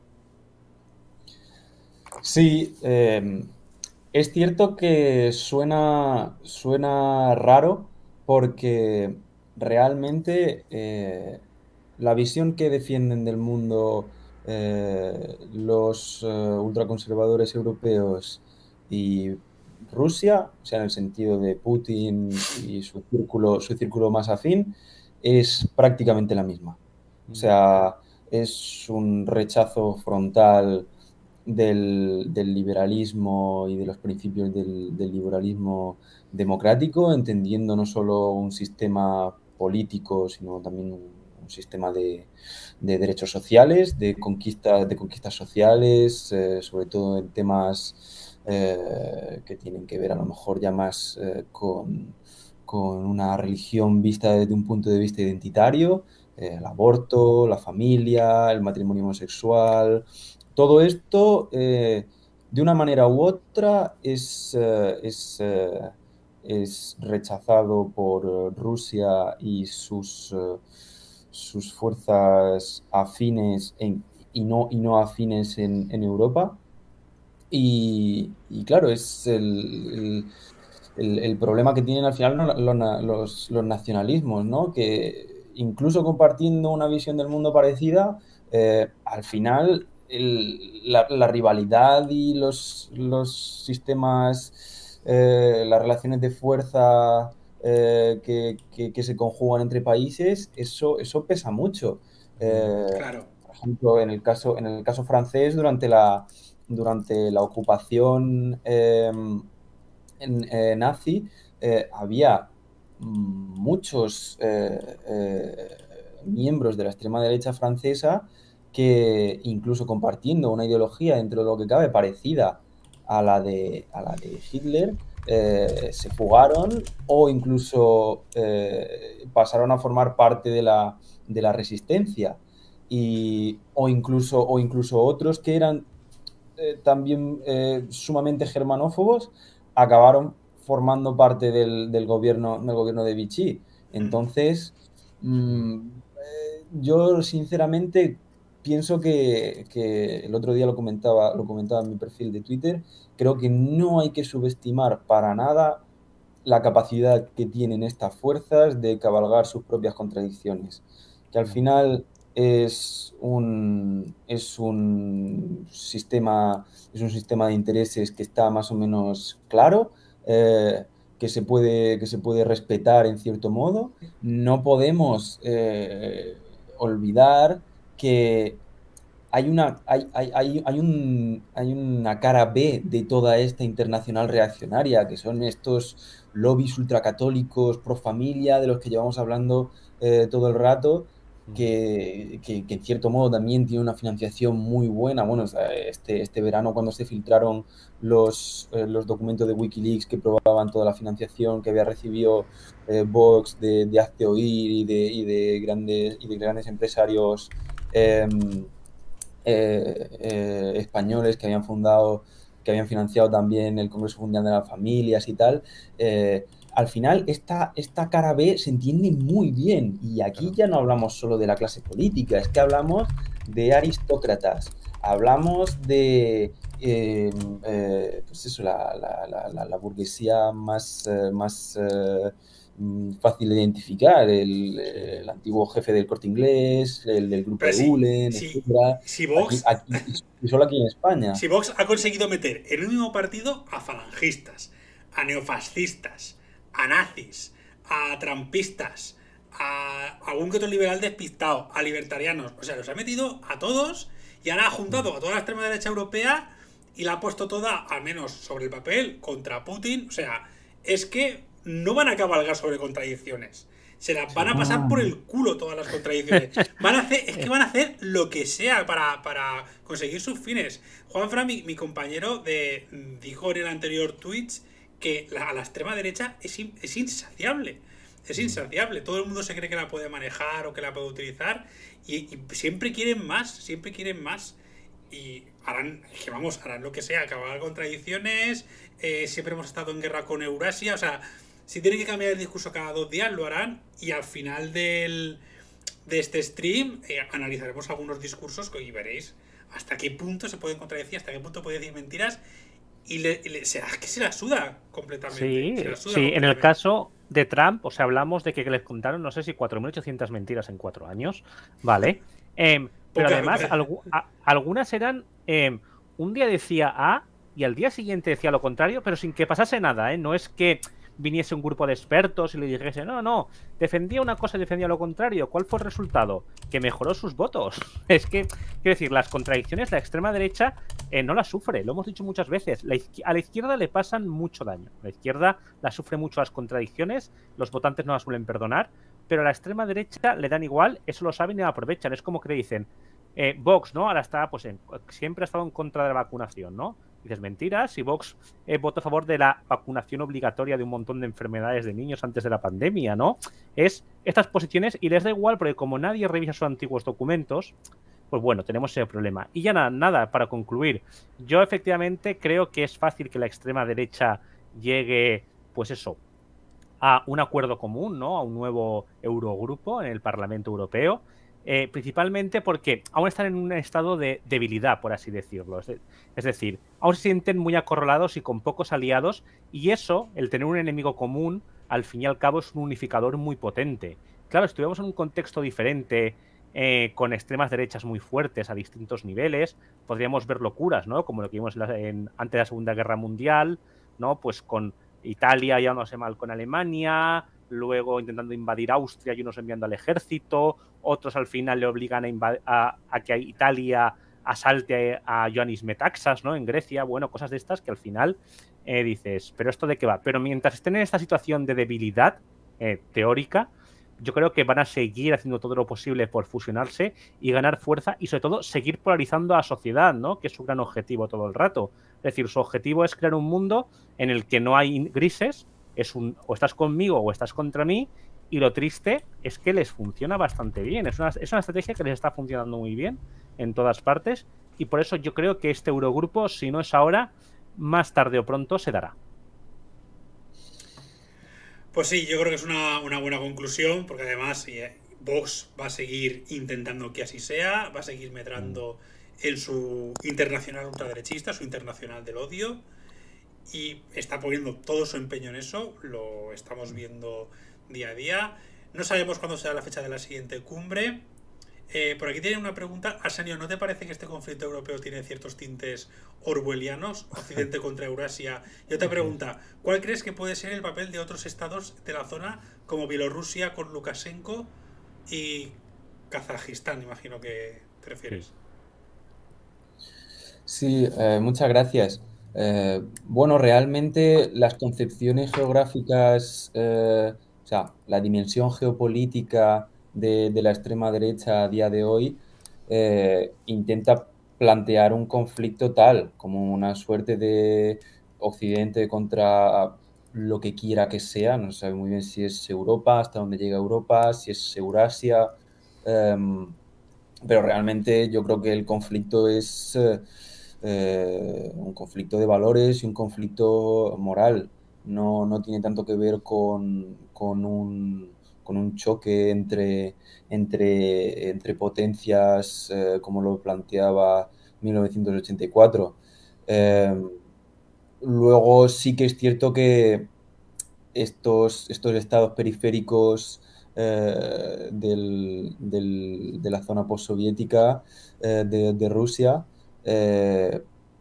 Sí, eh, es cierto que suena, suena raro porque realmente eh, la visión que defienden del mundo eh, los eh, ultraconservadores europeos y Rusia, o sea, en el sentido de Putin y su círculo, su círculo más afín, es prácticamente la misma. O sea, es un rechazo frontal del, del liberalismo y de los principios del, del liberalismo democrático, entendiendo no solo un sistema político, sino también un, un sistema de, de derechos sociales, de, conquista, de conquistas sociales, eh, sobre todo en temas eh, que tienen que ver a lo mejor ya más eh, con con una religión vista desde un punto de vista identitario, eh, el aborto, la familia, el matrimonio homosexual, todo esto, eh, de una manera u otra, es, eh, es, eh, es rechazado por Rusia y sus, eh, sus fuerzas afines en, y, no, y no afines en, en Europa. Y, y claro, es el, el, el, el problema que tienen al final los, los, los nacionalismos, ¿no? Que incluso compartiendo una visión del mundo parecida, eh, al final el, la, la rivalidad y los, los sistemas, eh, las relaciones de fuerza eh, que, que, que se conjugan entre países, eso, eso pesa mucho. Eh, Claro. por ejemplo, en el caso, en el caso francés, durante la, durante la ocupación eh, en, eh, nazi, eh, había muchos eh, eh, miembros de la extrema derecha francesa que, incluso compartiendo una ideología dentro de lo que cabe parecida a la de, a la de Hitler, eh, se fugaron o incluso eh, pasaron a formar parte de la, de la resistencia. Y, o, incluso, o incluso otros que eran eh, también eh, sumamente germanófobos acabaron formando parte del, del, gobierno, del gobierno de Vichy. Entonces, mmm, eh, yo sinceramente pienso que, que, el otro día lo comentaba, lo comentaba en mi perfil de Twitter, creo que no hay que subestimar para nada la capacidad que tienen estas fuerzas de cabalgar sus propias contradicciones. Que al final es un, es un sistema, es un sistema de intereses que está más o menos claro, eh, que, se puede, que se puede respetar en cierto modo. No podemos eh, olvidar que hay una, hay, hay, hay, hay, un, hay una cara B de toda esta internacional reaccionaria, que son estos lobbies ultracatólicos pro familia de los que llevamos hablando eh, todo el rato, que, que, que en cierto modo también tiene una financiación muy buena. Bueno, este, este verano cuando se filtraron los, eh, los documentos de Wikileaks que probaban toda la financiación que había recibido eh, Vox de, de Hazte Oír y de, y de, grandes, y de grandes empresarios eh, eh, eh, españoles que habían fundado, que habían financiado también el Congreso Mundial de las Familias y tal, eh, al final esta, esta cara B se entiende muy bien, y aquí ya no hablamos solo de la clase política, es que hablamos de aristócratas, hablamos de eh, eh, pues eso, la, la, la, la burguesía más, eh, más eh, fácil de identificar, el, el antiguo jefe del Corte Inglés, el del grupo Pero de Ulen, si, etcétera. Si Vox, aquí, aquí, y solo aquí en España. Si Vox ha conseguido meter en un mismo partido a falangistas, a neofascistas, a nazis, a trampistas, a algún que otro liberal despistado, a libertarianos, o sea, los ha metido a todos y ahora ha juntado a toda la extrema derecha europea y la ha puesto toda, al menos sobre el papel, contra Putin. O sea, es que no van a cabalgar sobre contradicciones. Se las van a pasar por el culo todas las contradicciones. Van a hacer, es que van a hacer lo que sea para, para conseguir sus fines. Juanfran, mi, mi compañero, de, dijo en el anterior Twitch que la, a la extrema derecha es, es insaciable. Es insaciable. Todo el mundo se cree que la puede manejar o que la puede utilizar y, y siempre quieren más, siempre quieren más. Y harán, que vamos, harán lo que sea, acabar contradicciones. Eh, siempre hemos estado en guerra con Eurasia, o sea... Si tienen que cambiar el discurso cada dos días, lo harán. Y al final del, de este stream eh, analizaremos algunos discursos y veréis hasta qué punto se pueden contradecir, hasta qué punto puede decir mentiras. Y le, le, será que se la suda completamente. Sí, se la suda sí. completamente. En el caso de Trump, o sea, hablamos de que les contaron, no sé si cuatro mil ochocientas mentiras en cuatro años. Vale. Eh, pero Poca, además, algu a, algunas eran... Eh, un día decía A y al día siguiente decía lo contrario, pero sin que pasase nada, ¿eh? No es que viniese un grupo de expertos y le dijese, no, no, defendía una cosa y defendía lo contrario. ¿Cuál fue el resultado? Que mejoró sus votos. Es que, quiero decir, las contradicciones, la extrema derecha eh, no las sufre, lo hemos dicho muchas veces. La a la izquierda le pasan mucho daño. La izquierda la sufre mucho las contradicciones, los votantes no las suelen perdonar, pero a la extrema derecha le dan igual, eso lo saben y lo aprovechan. Es como que le dicen, eh, Vox, ¿no? Ahora está, pues, en, siempre ha estado en contra de la vacunación, ¿no? Dices, mentiras, si Vox eh, votó a favor de la vacunación obligatoria de un montón de enfermedades de niños antes de la pandemia, ¿no? Es estas posiciones y les da igual porque como nadie revisa sus antiguos documentos, pues bueno, tenemos ese problema. Y ya nada, nada, para concluir, yo efectivamente creo que es fácil que la extrema derecha llegue, pues eso, a un acuerdo común, ¿no? A un nuevo Eurogrupo en el Parlamento Europeo, eh, principalmente porque aún están en un estado de debilidad, por así decirlo. Es, de, es decir, aún se sienten muy acorralados y con pocos aliados, y eso, el tener un enemigo común, al fin y al cabo es un unificador muy potente. Claro, estuviéramos en un contexto diferente, eh, con extremas derechas muy fuertes a distintos niveles, podríamos ver locuras, ¿no? Como lo que vimos en la, en, antes de la Segunda Guerra Mundial, ¿no? Pues con Italia llevándose mal con Alemania, luego intentando invadir Austria y unos enviando al ejército, otros al final le obligan a, a, a que Italia asalte a Ioannis Metaxas, ¿no? En Grecia, bueno, cosas de estas que al final eh, dices, ¿pero esto de qué va? Pero mientras estén en esta situación de debilidad eh, teórica, yo creo que van a seguir haciendo todo lo posible por fusionarse y ganar fuerza y sobre todo seguir polarizando a la sociedad, ¿no? Que es su gran objetivo todo el rato. Es decir, su objetivo es crear un mundo en el que no hay grises, es un o estás conmigo o estás contra mí, y lo triste es que les funciona bastante bien. Es una, es una estrategia que les está funcionando muy bien en todas partes y por eso yo creo que este Eurogrupo, si no es ahora, más tarde o pronto se dará. Pues sí, yo creo que es una, una buena conclusión, porque además eh, Vox va a seguir intentando que así sea, va a seguir medrando en su internacional ultraderechista, su internacional del odio, y está poniendo todo su empeño en eso, lo estamos viendo día a día. No sabemos cuándo será la fecha de la siguiente cumbre. Eh, por aquí tiene una pregunta. Arsenio, ¿no te parece que este conflicto europeo tiene ciertos tintes orwellianos? Occidente contra Eurasia. Y otra pregunta, ¿cuál crees que puede ser el papel de otros estados de la zona como Bielorrusia con Lukashenko y Kazajistán? Imagino que te refieres. Sí, eh, muchas gracias. Eh, bueno, realmente las concepciones geográficas, eh, o sea, la dimensión geopolítica de, de la extrema derecha a día de hoy eh, intenta plantear un conflicto tal, como una suerte de Occidente contra lo que quiera que sea. No se sabe muy bien si es Europa, hasta dónde llega Europa, si es Eurasia. Eh, pero realmente yo creo que el conflicto es eh, eh, un conflicto de valores y un conflicto moral. No, no tiene tanto que ver con, con un, con un choque entre, entre, entre potencias, eh, como lo planteaba mil novecientos ochenta y cuatro. Eh, luego sí que es cierto que estos, estos estados periféricos eh, del, del, de la zona postsoviética eh, de, de Rusia, eh,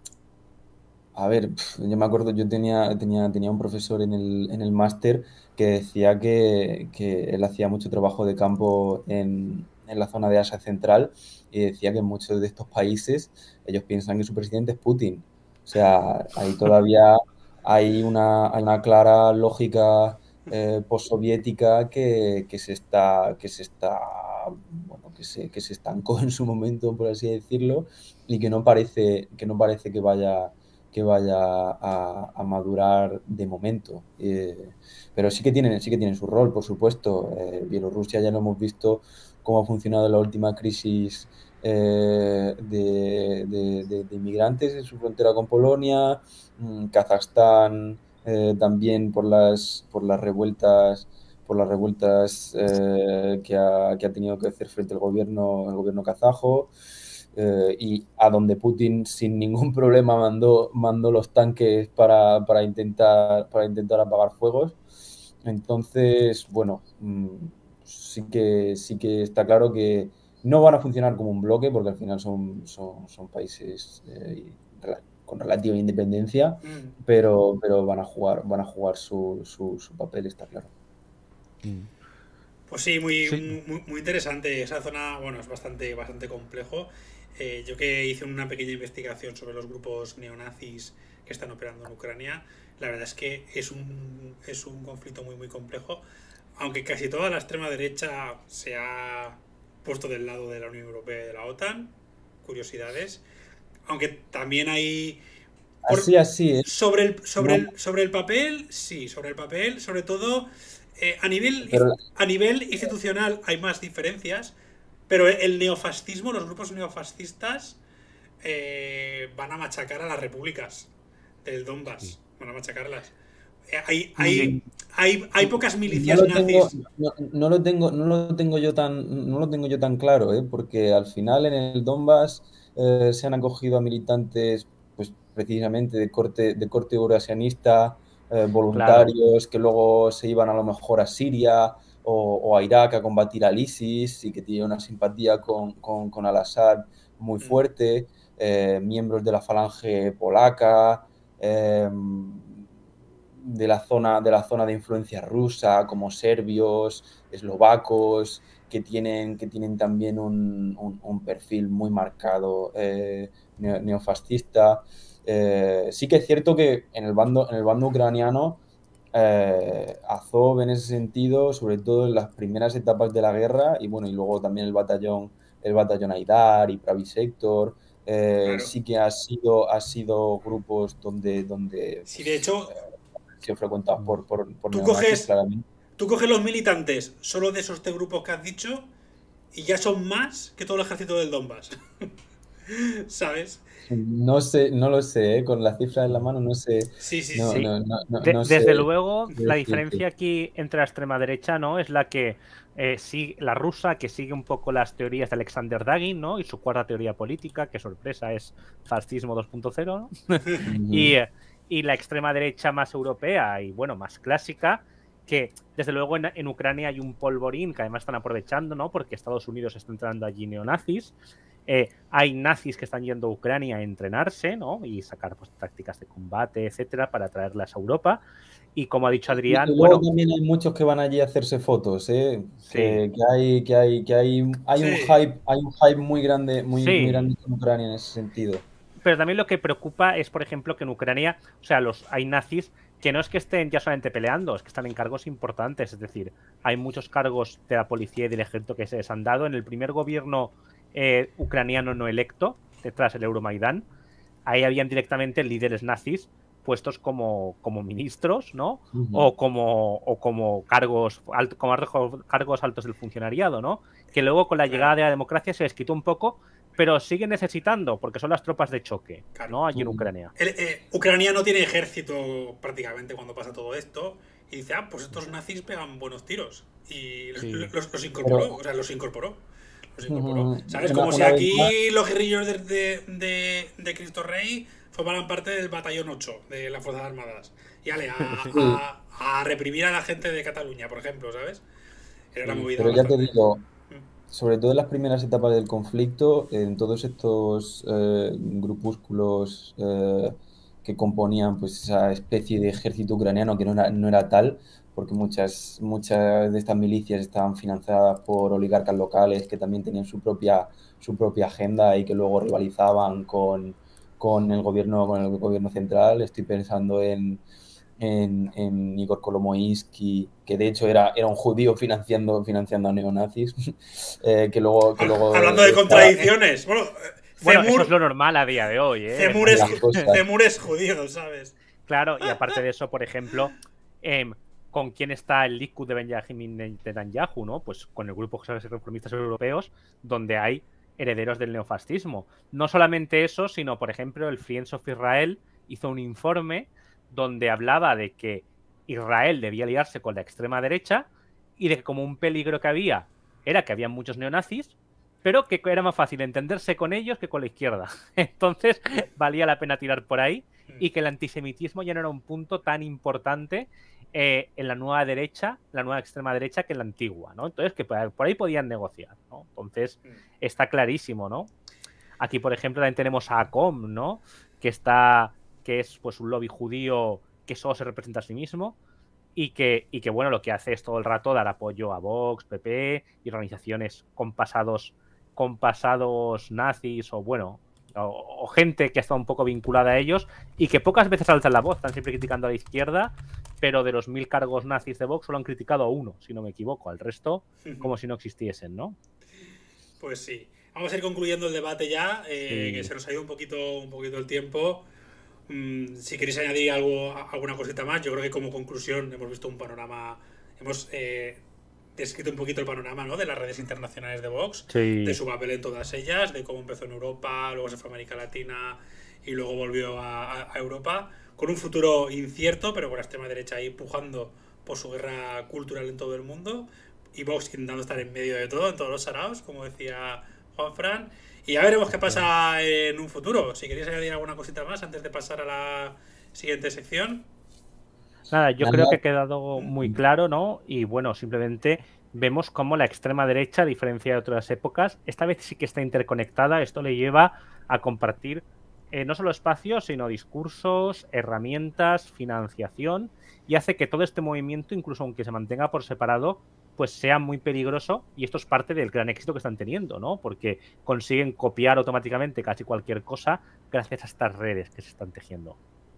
a ver, yo me acuerdo, yo tenía, tenía, tenía un profesor en el, en el máster que decía que, que él hacía mucho trabajo de campo en, en la zona de Asia Central y decía que en muchos de estos países ellos piensan que su presidente es Putin. O sea, ahí todavía hay una, hay una clara lógica eh, postsoviética que, que se está, que se está, bueno, que se, que se estancó en su momento, por así decirlo, y que no parece, que no parece que vaya que vaya a, a madurar de momento. Eh, pero sí que tienen, sí que tienen su rol, por supuesto. Eh, Bielorrusia ya lo hemos visto cómo ha funcionado la última crisis eh, de, de, de, de inmigrantes en su frontera con Polonia, mm, Kazajstán eh, también por las, por las revueltas por las revueltas eh, que, ha, que ha tenido que hacer frente al gobierno, el gobierno kazajo. Eh, y a donde Putin sin ningún problema mandó, mandó los tanques para, para, intentar, para intentar apagar fuegos. Entonces, bueno, sí que, sí que está claro que no van a funcionar como un bloque porque al final son, son, son países eh, con relativa independencia, mm. pero, pero van a jugar, van a jugar su, su, su papel, está claro. Mm. Pues sí, muy, sí. Muy, muy interesante. Esa zona, bueno, es bastante, bastante complejo. Eh, yo que hice una pequeña investigación sobre los grupos neonazis que están operando en Ucrania, la verdad es que es un, es un conflicto muy muy complejo, aunque casi toda la extrema derecha se ha puesto del lado de la Unión Europea y de la OTAN, curiosidades, aunque también hay Por, así, así, ¿eh? sobre, el, sobre, No, el, sobre el papel, sí, sobre el papel, sobre todo eh, a, nivel, pero a nivel institucional hay más diferencias, pero el neofascismo, los grupos neofascistas eh, van a machacar a las repúblicas del Sí. Donbass, van a machacarlas. Eh, hay, Sí. hay, hay, hay pocas no milicias lo tengo, nazis. no, no lo tengo, no lo tengo yo tan, no lo tengo yo tan claro, ¿eh? Porque al final en el Donbass eh, se han acogido a militantes, pues precisamente de corte, de corte eurasianista, eh, Claro. voluntarios que luego se iban a lo mejor a Siria o, o a Irak a combatir al ISIS y que tienen una simpatía con, con, con Al-Assad muy Mm, fuerte, eh, miembros de la falange polaca. Eh, de la zona de la zona de influencia rusa, como serbios, eslovacos, que tienen, que tienen también un, un, un perfil muy marcado eh, neofascista. Eh, sí que es cierto que en el bando, en el bando ucraniano, eh, Azov en ese sentido, sobre todo en las primeras etapas de la guerra, y bueno, y luego también el batallón, el batallón Aidar y Pravi Sector, eh, claro. sí que ha sido, ha sido grupos donde, donde Si de pues, hecho sido frecuentados por, por, por tú neonazis, coges, claramente. tú coges los militantes solo de esos tres grupos que has dicho y ya son más que todo el ejército del Donbass. ¿Sabes? No sé, no lo sé, ¿eh? Con la cifra en la mano no sé, Sí, sí, no, Sí. sí. no, no, no, De- no sé desde luego, la decirte. diferencia aquí entre la extrema derecha, ¿no? Es la que eh, sigue, la rusa, que sigue un poco las teorías de Alexander Dugin, ¿no? Y su cuarta teoría política, que sorpresa, es fascismo dos punto cero, ¿no? y, Ujú. eh, y la extrema derecha más europea y, bueno, más clásica, que desde luego en, en Ucrania hay un polvorín que además están aprovechando, ¿no? Porque Estados Unidos está entrando allí neonazis. Eh, hay nazis que están yendo a Ucrania a entrenarse, ¿no? Y sacar pues, tácticas de combate, etcétera, para traerlas a Europa. Y como ha dicho Y, Adrián, y luego bueno, también hay muchos que van allí a hacerse fotos, ¿eh? sí, Que, que hay, que hay, que hay, hay un Sí. hype, hay un hype muy grande, muy, muy sí. grande con Ucrania en ese sentido. Pero también lo que preocupa es, por ejemplo, que en Ucrania, o sea, los, hay nazis que no es que estén ya solamente peleando, es que están en cargos importantes. Es decir, hay muchos cargos de la policía y del ejército que se les han dado. En el primer gobierno eh, ucraniano no electo, detrás del Euromaidán, ahí habían directamente líderes nazis puestos como, como ministros, ¿no? Ujú. O como, o como cargos, alt, como cargos altos del funcionariado, ¿no? Que luego con la llegada Claro, de la democracia se les quitó un poco, pero siguen necesitando, porque son las tropas de choque, claro. ¿no? Allí en Ujú. Ucrania. El, eh, Ucrania no tiene ejército prácticamente cuando pasa todo esto. Y dice, ah, pues estos nazis pegan buenos tiros. Y los, Sí. los, los Pero incorporó, o sea, los incorporó. Los incorporó. ujú, ¿Sabes? una, Como si una vez más, aquí los guerrilleros de, de, de, de Cristo Rey formaran parte del batallón ocho de las Fuerzas Armadas. Y ale, a, sí, a, a reprimir a la gente de Cataluña, por ejemplo, ¿sabes? Era una Sí. movida pero ya te bastante. digo, sobre todo en las primeras etapas del conflicto, en todos estos eh, grupúsculos eh, que componían pues, esa especie de ejército ucraniano que no era, no era tal, porque muchas, muchas de estas milicias estaban financiadas por oligarcas locales que también tenían su propia, su propia agenda y que luego rivalizaban con, con el gobierno, con el gobierno central. Estoy pensando en en, en Igor Kolomoisky, que de hecho era, era un judío financiando, financiando a neonazis, eh, que luego, que luego Hablando de estaba contradicciones. Bueno, Bueno, eso es Zemur, lo normal a día de hoy, ¿eh? Es Zemur, es, las decir, cosas. Zemur es judío, ¿sabes? claro, y aparte de eso, por ejemplo, eh, ¿con quién está el Likud de Benjamin Netanyahu, ¿no? Pues con el grupo de reformistas europeos, donde hay herederos del neofascismo. No solamente eso, sino, por ejemplo, el Friends of Israel hizo un informe donde hablaba de que Israel debía aliarse con la extrema derecha y de que como un peligro que había era que había muchos neonazis, pero que era más fácil entenderse con ellos que con la izquierda. Entonces, valía la pena tirar por ahí y que el antisemitismo ya no era un punto tan importante eh, en la nueva derecha, la nueva extrema derecha, que en la antigua, ¿no? Entonces, que por ahí podían negociar, ¿no? Entonces, está clarísimo, ¿no? Aquí, por ejemplo, también tenemos a ACOM, ¿no? Que está, que es pues un lobby judío que solo se representa a sí mismo y que, y que bueno, lo que hace es todo el rato dar apoyo a Vox, P P y organizaciones con pasados, con pasados nazis o bueno, o, o gente que está un poco vinculada a ellos y que pocas veces alzan la voz, están siempre criticando a la izquierda, pero de los mil cargos nazis de Vox solo han criticado a uno, si no me equivoco, al resto como si no existiesen, ¿no? Pues sí. Vamos a ir concluyendo el debate ya, eh, que Sí. se nos ha ido un poquito, un poquito el tiempo. Mm, si queréis añadir algo, alguna cosita más, yo creo que como conclusión hemos visto un panorama, hemos eh, descrito un poquito el panorama, ¿no?, de las redes internacionales de Vox, de Sí. su papel en todas ellas, de cómo empezó en Europa, luego se fue a América Latina y luego volvió a, a- a Europa, con un futuro incierto, pero con la extrema derecha ahí pujando por su guerra cultural en todo el mundo, y Vox intentando estar en medio de todo, en todos los saraos, como decía Juanfran. Y ya veremos qué pasa en un futuro. Si queréis añadir alguna cosita más antes de pasar a la siguiente sección. Nada, yo creo que Nada, ha quedado muy claro, ¿no? Y bueno, simplemente vemos cómo la extrema derecha, a diferencia de otras épocas, esta vez sí que está interconectada. Esto le lleva a compartir eh, no solo espacios, sino discursos, herramientas, financiación, y hace que todo este movimiento, incluso aunque se mantenga por separado, pues sea muy peligroso, y esto es parte del gran éxito que están teniendo, ¿no? Porque consiguen copiar automáticamente casi cualquier cosa gracias a estas redes que se están tejiendo.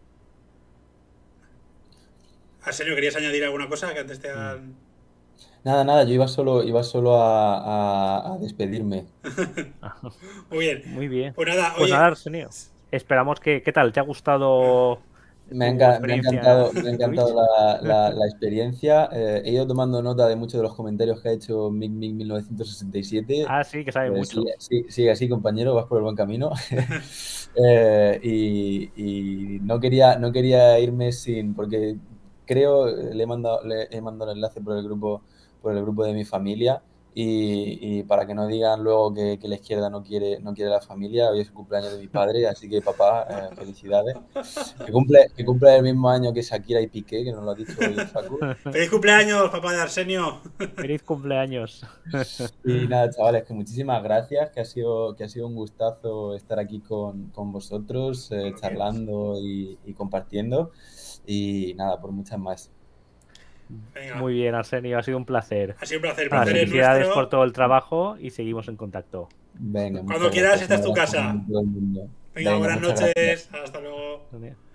Arsenio, ¿querías añadir alguna cosa que antes te Mm. han... nada, nada, yo iba solo, iba solo a, a- a despedirme. Muy bien. Muy bien. Pues nada, Pues nada, oye, Arsenio. Esperamos que, ¿qué tal? ¿Te ha gustado Me ha, tu enca- me ha experiencia encantado, me ha en encantado Twitch? la, la- la experiencia. Eh, he ido tomando nota de muchos de los comentarios que ha hecho Mick Mick mil novecientos sesenta y siete. Ah, sí, que sabe Eh, sigue, mucho. sí- sigue así, compañero, vas por el buen camino. Eh, y y no quería, no quería irme sin, porque creo, le he mandado, le he mandado el enlace por el grupo, por el grupo de mi familia. Y, y para que no digan luego que, que la izquierda no quiere, no quiere la familia, hoy es el cumpleaños de mi padre, así que papá, eh, felicidades. Que cumple, que cumple el mismo año que Shakira y Piqué, que nos lo ha dicho hoy Facu. feliz cumpleaños, papá de Arsenio. Feliz cumpleaños. Y nada, chavales, que muchísimas gracias, que ha sido, que ha sido un gustazo estar aquí con, con vosotros, eh, Cuando quieras. charlando y, y compartiendo. Y nada, por muchas más. Venga, Muy bien, Arsenio, ha sido un placer. ha sido un placer. El Nada, placer es felicidades por nuestro. todo el trabajo y seguimos en contacto. Venga, Cuando muchas quieras, gracias. esta Un es tu abrazo casa. grande a todo el mundo. Venga, Venga, buenas muchas gracias. noches. Hasta luego.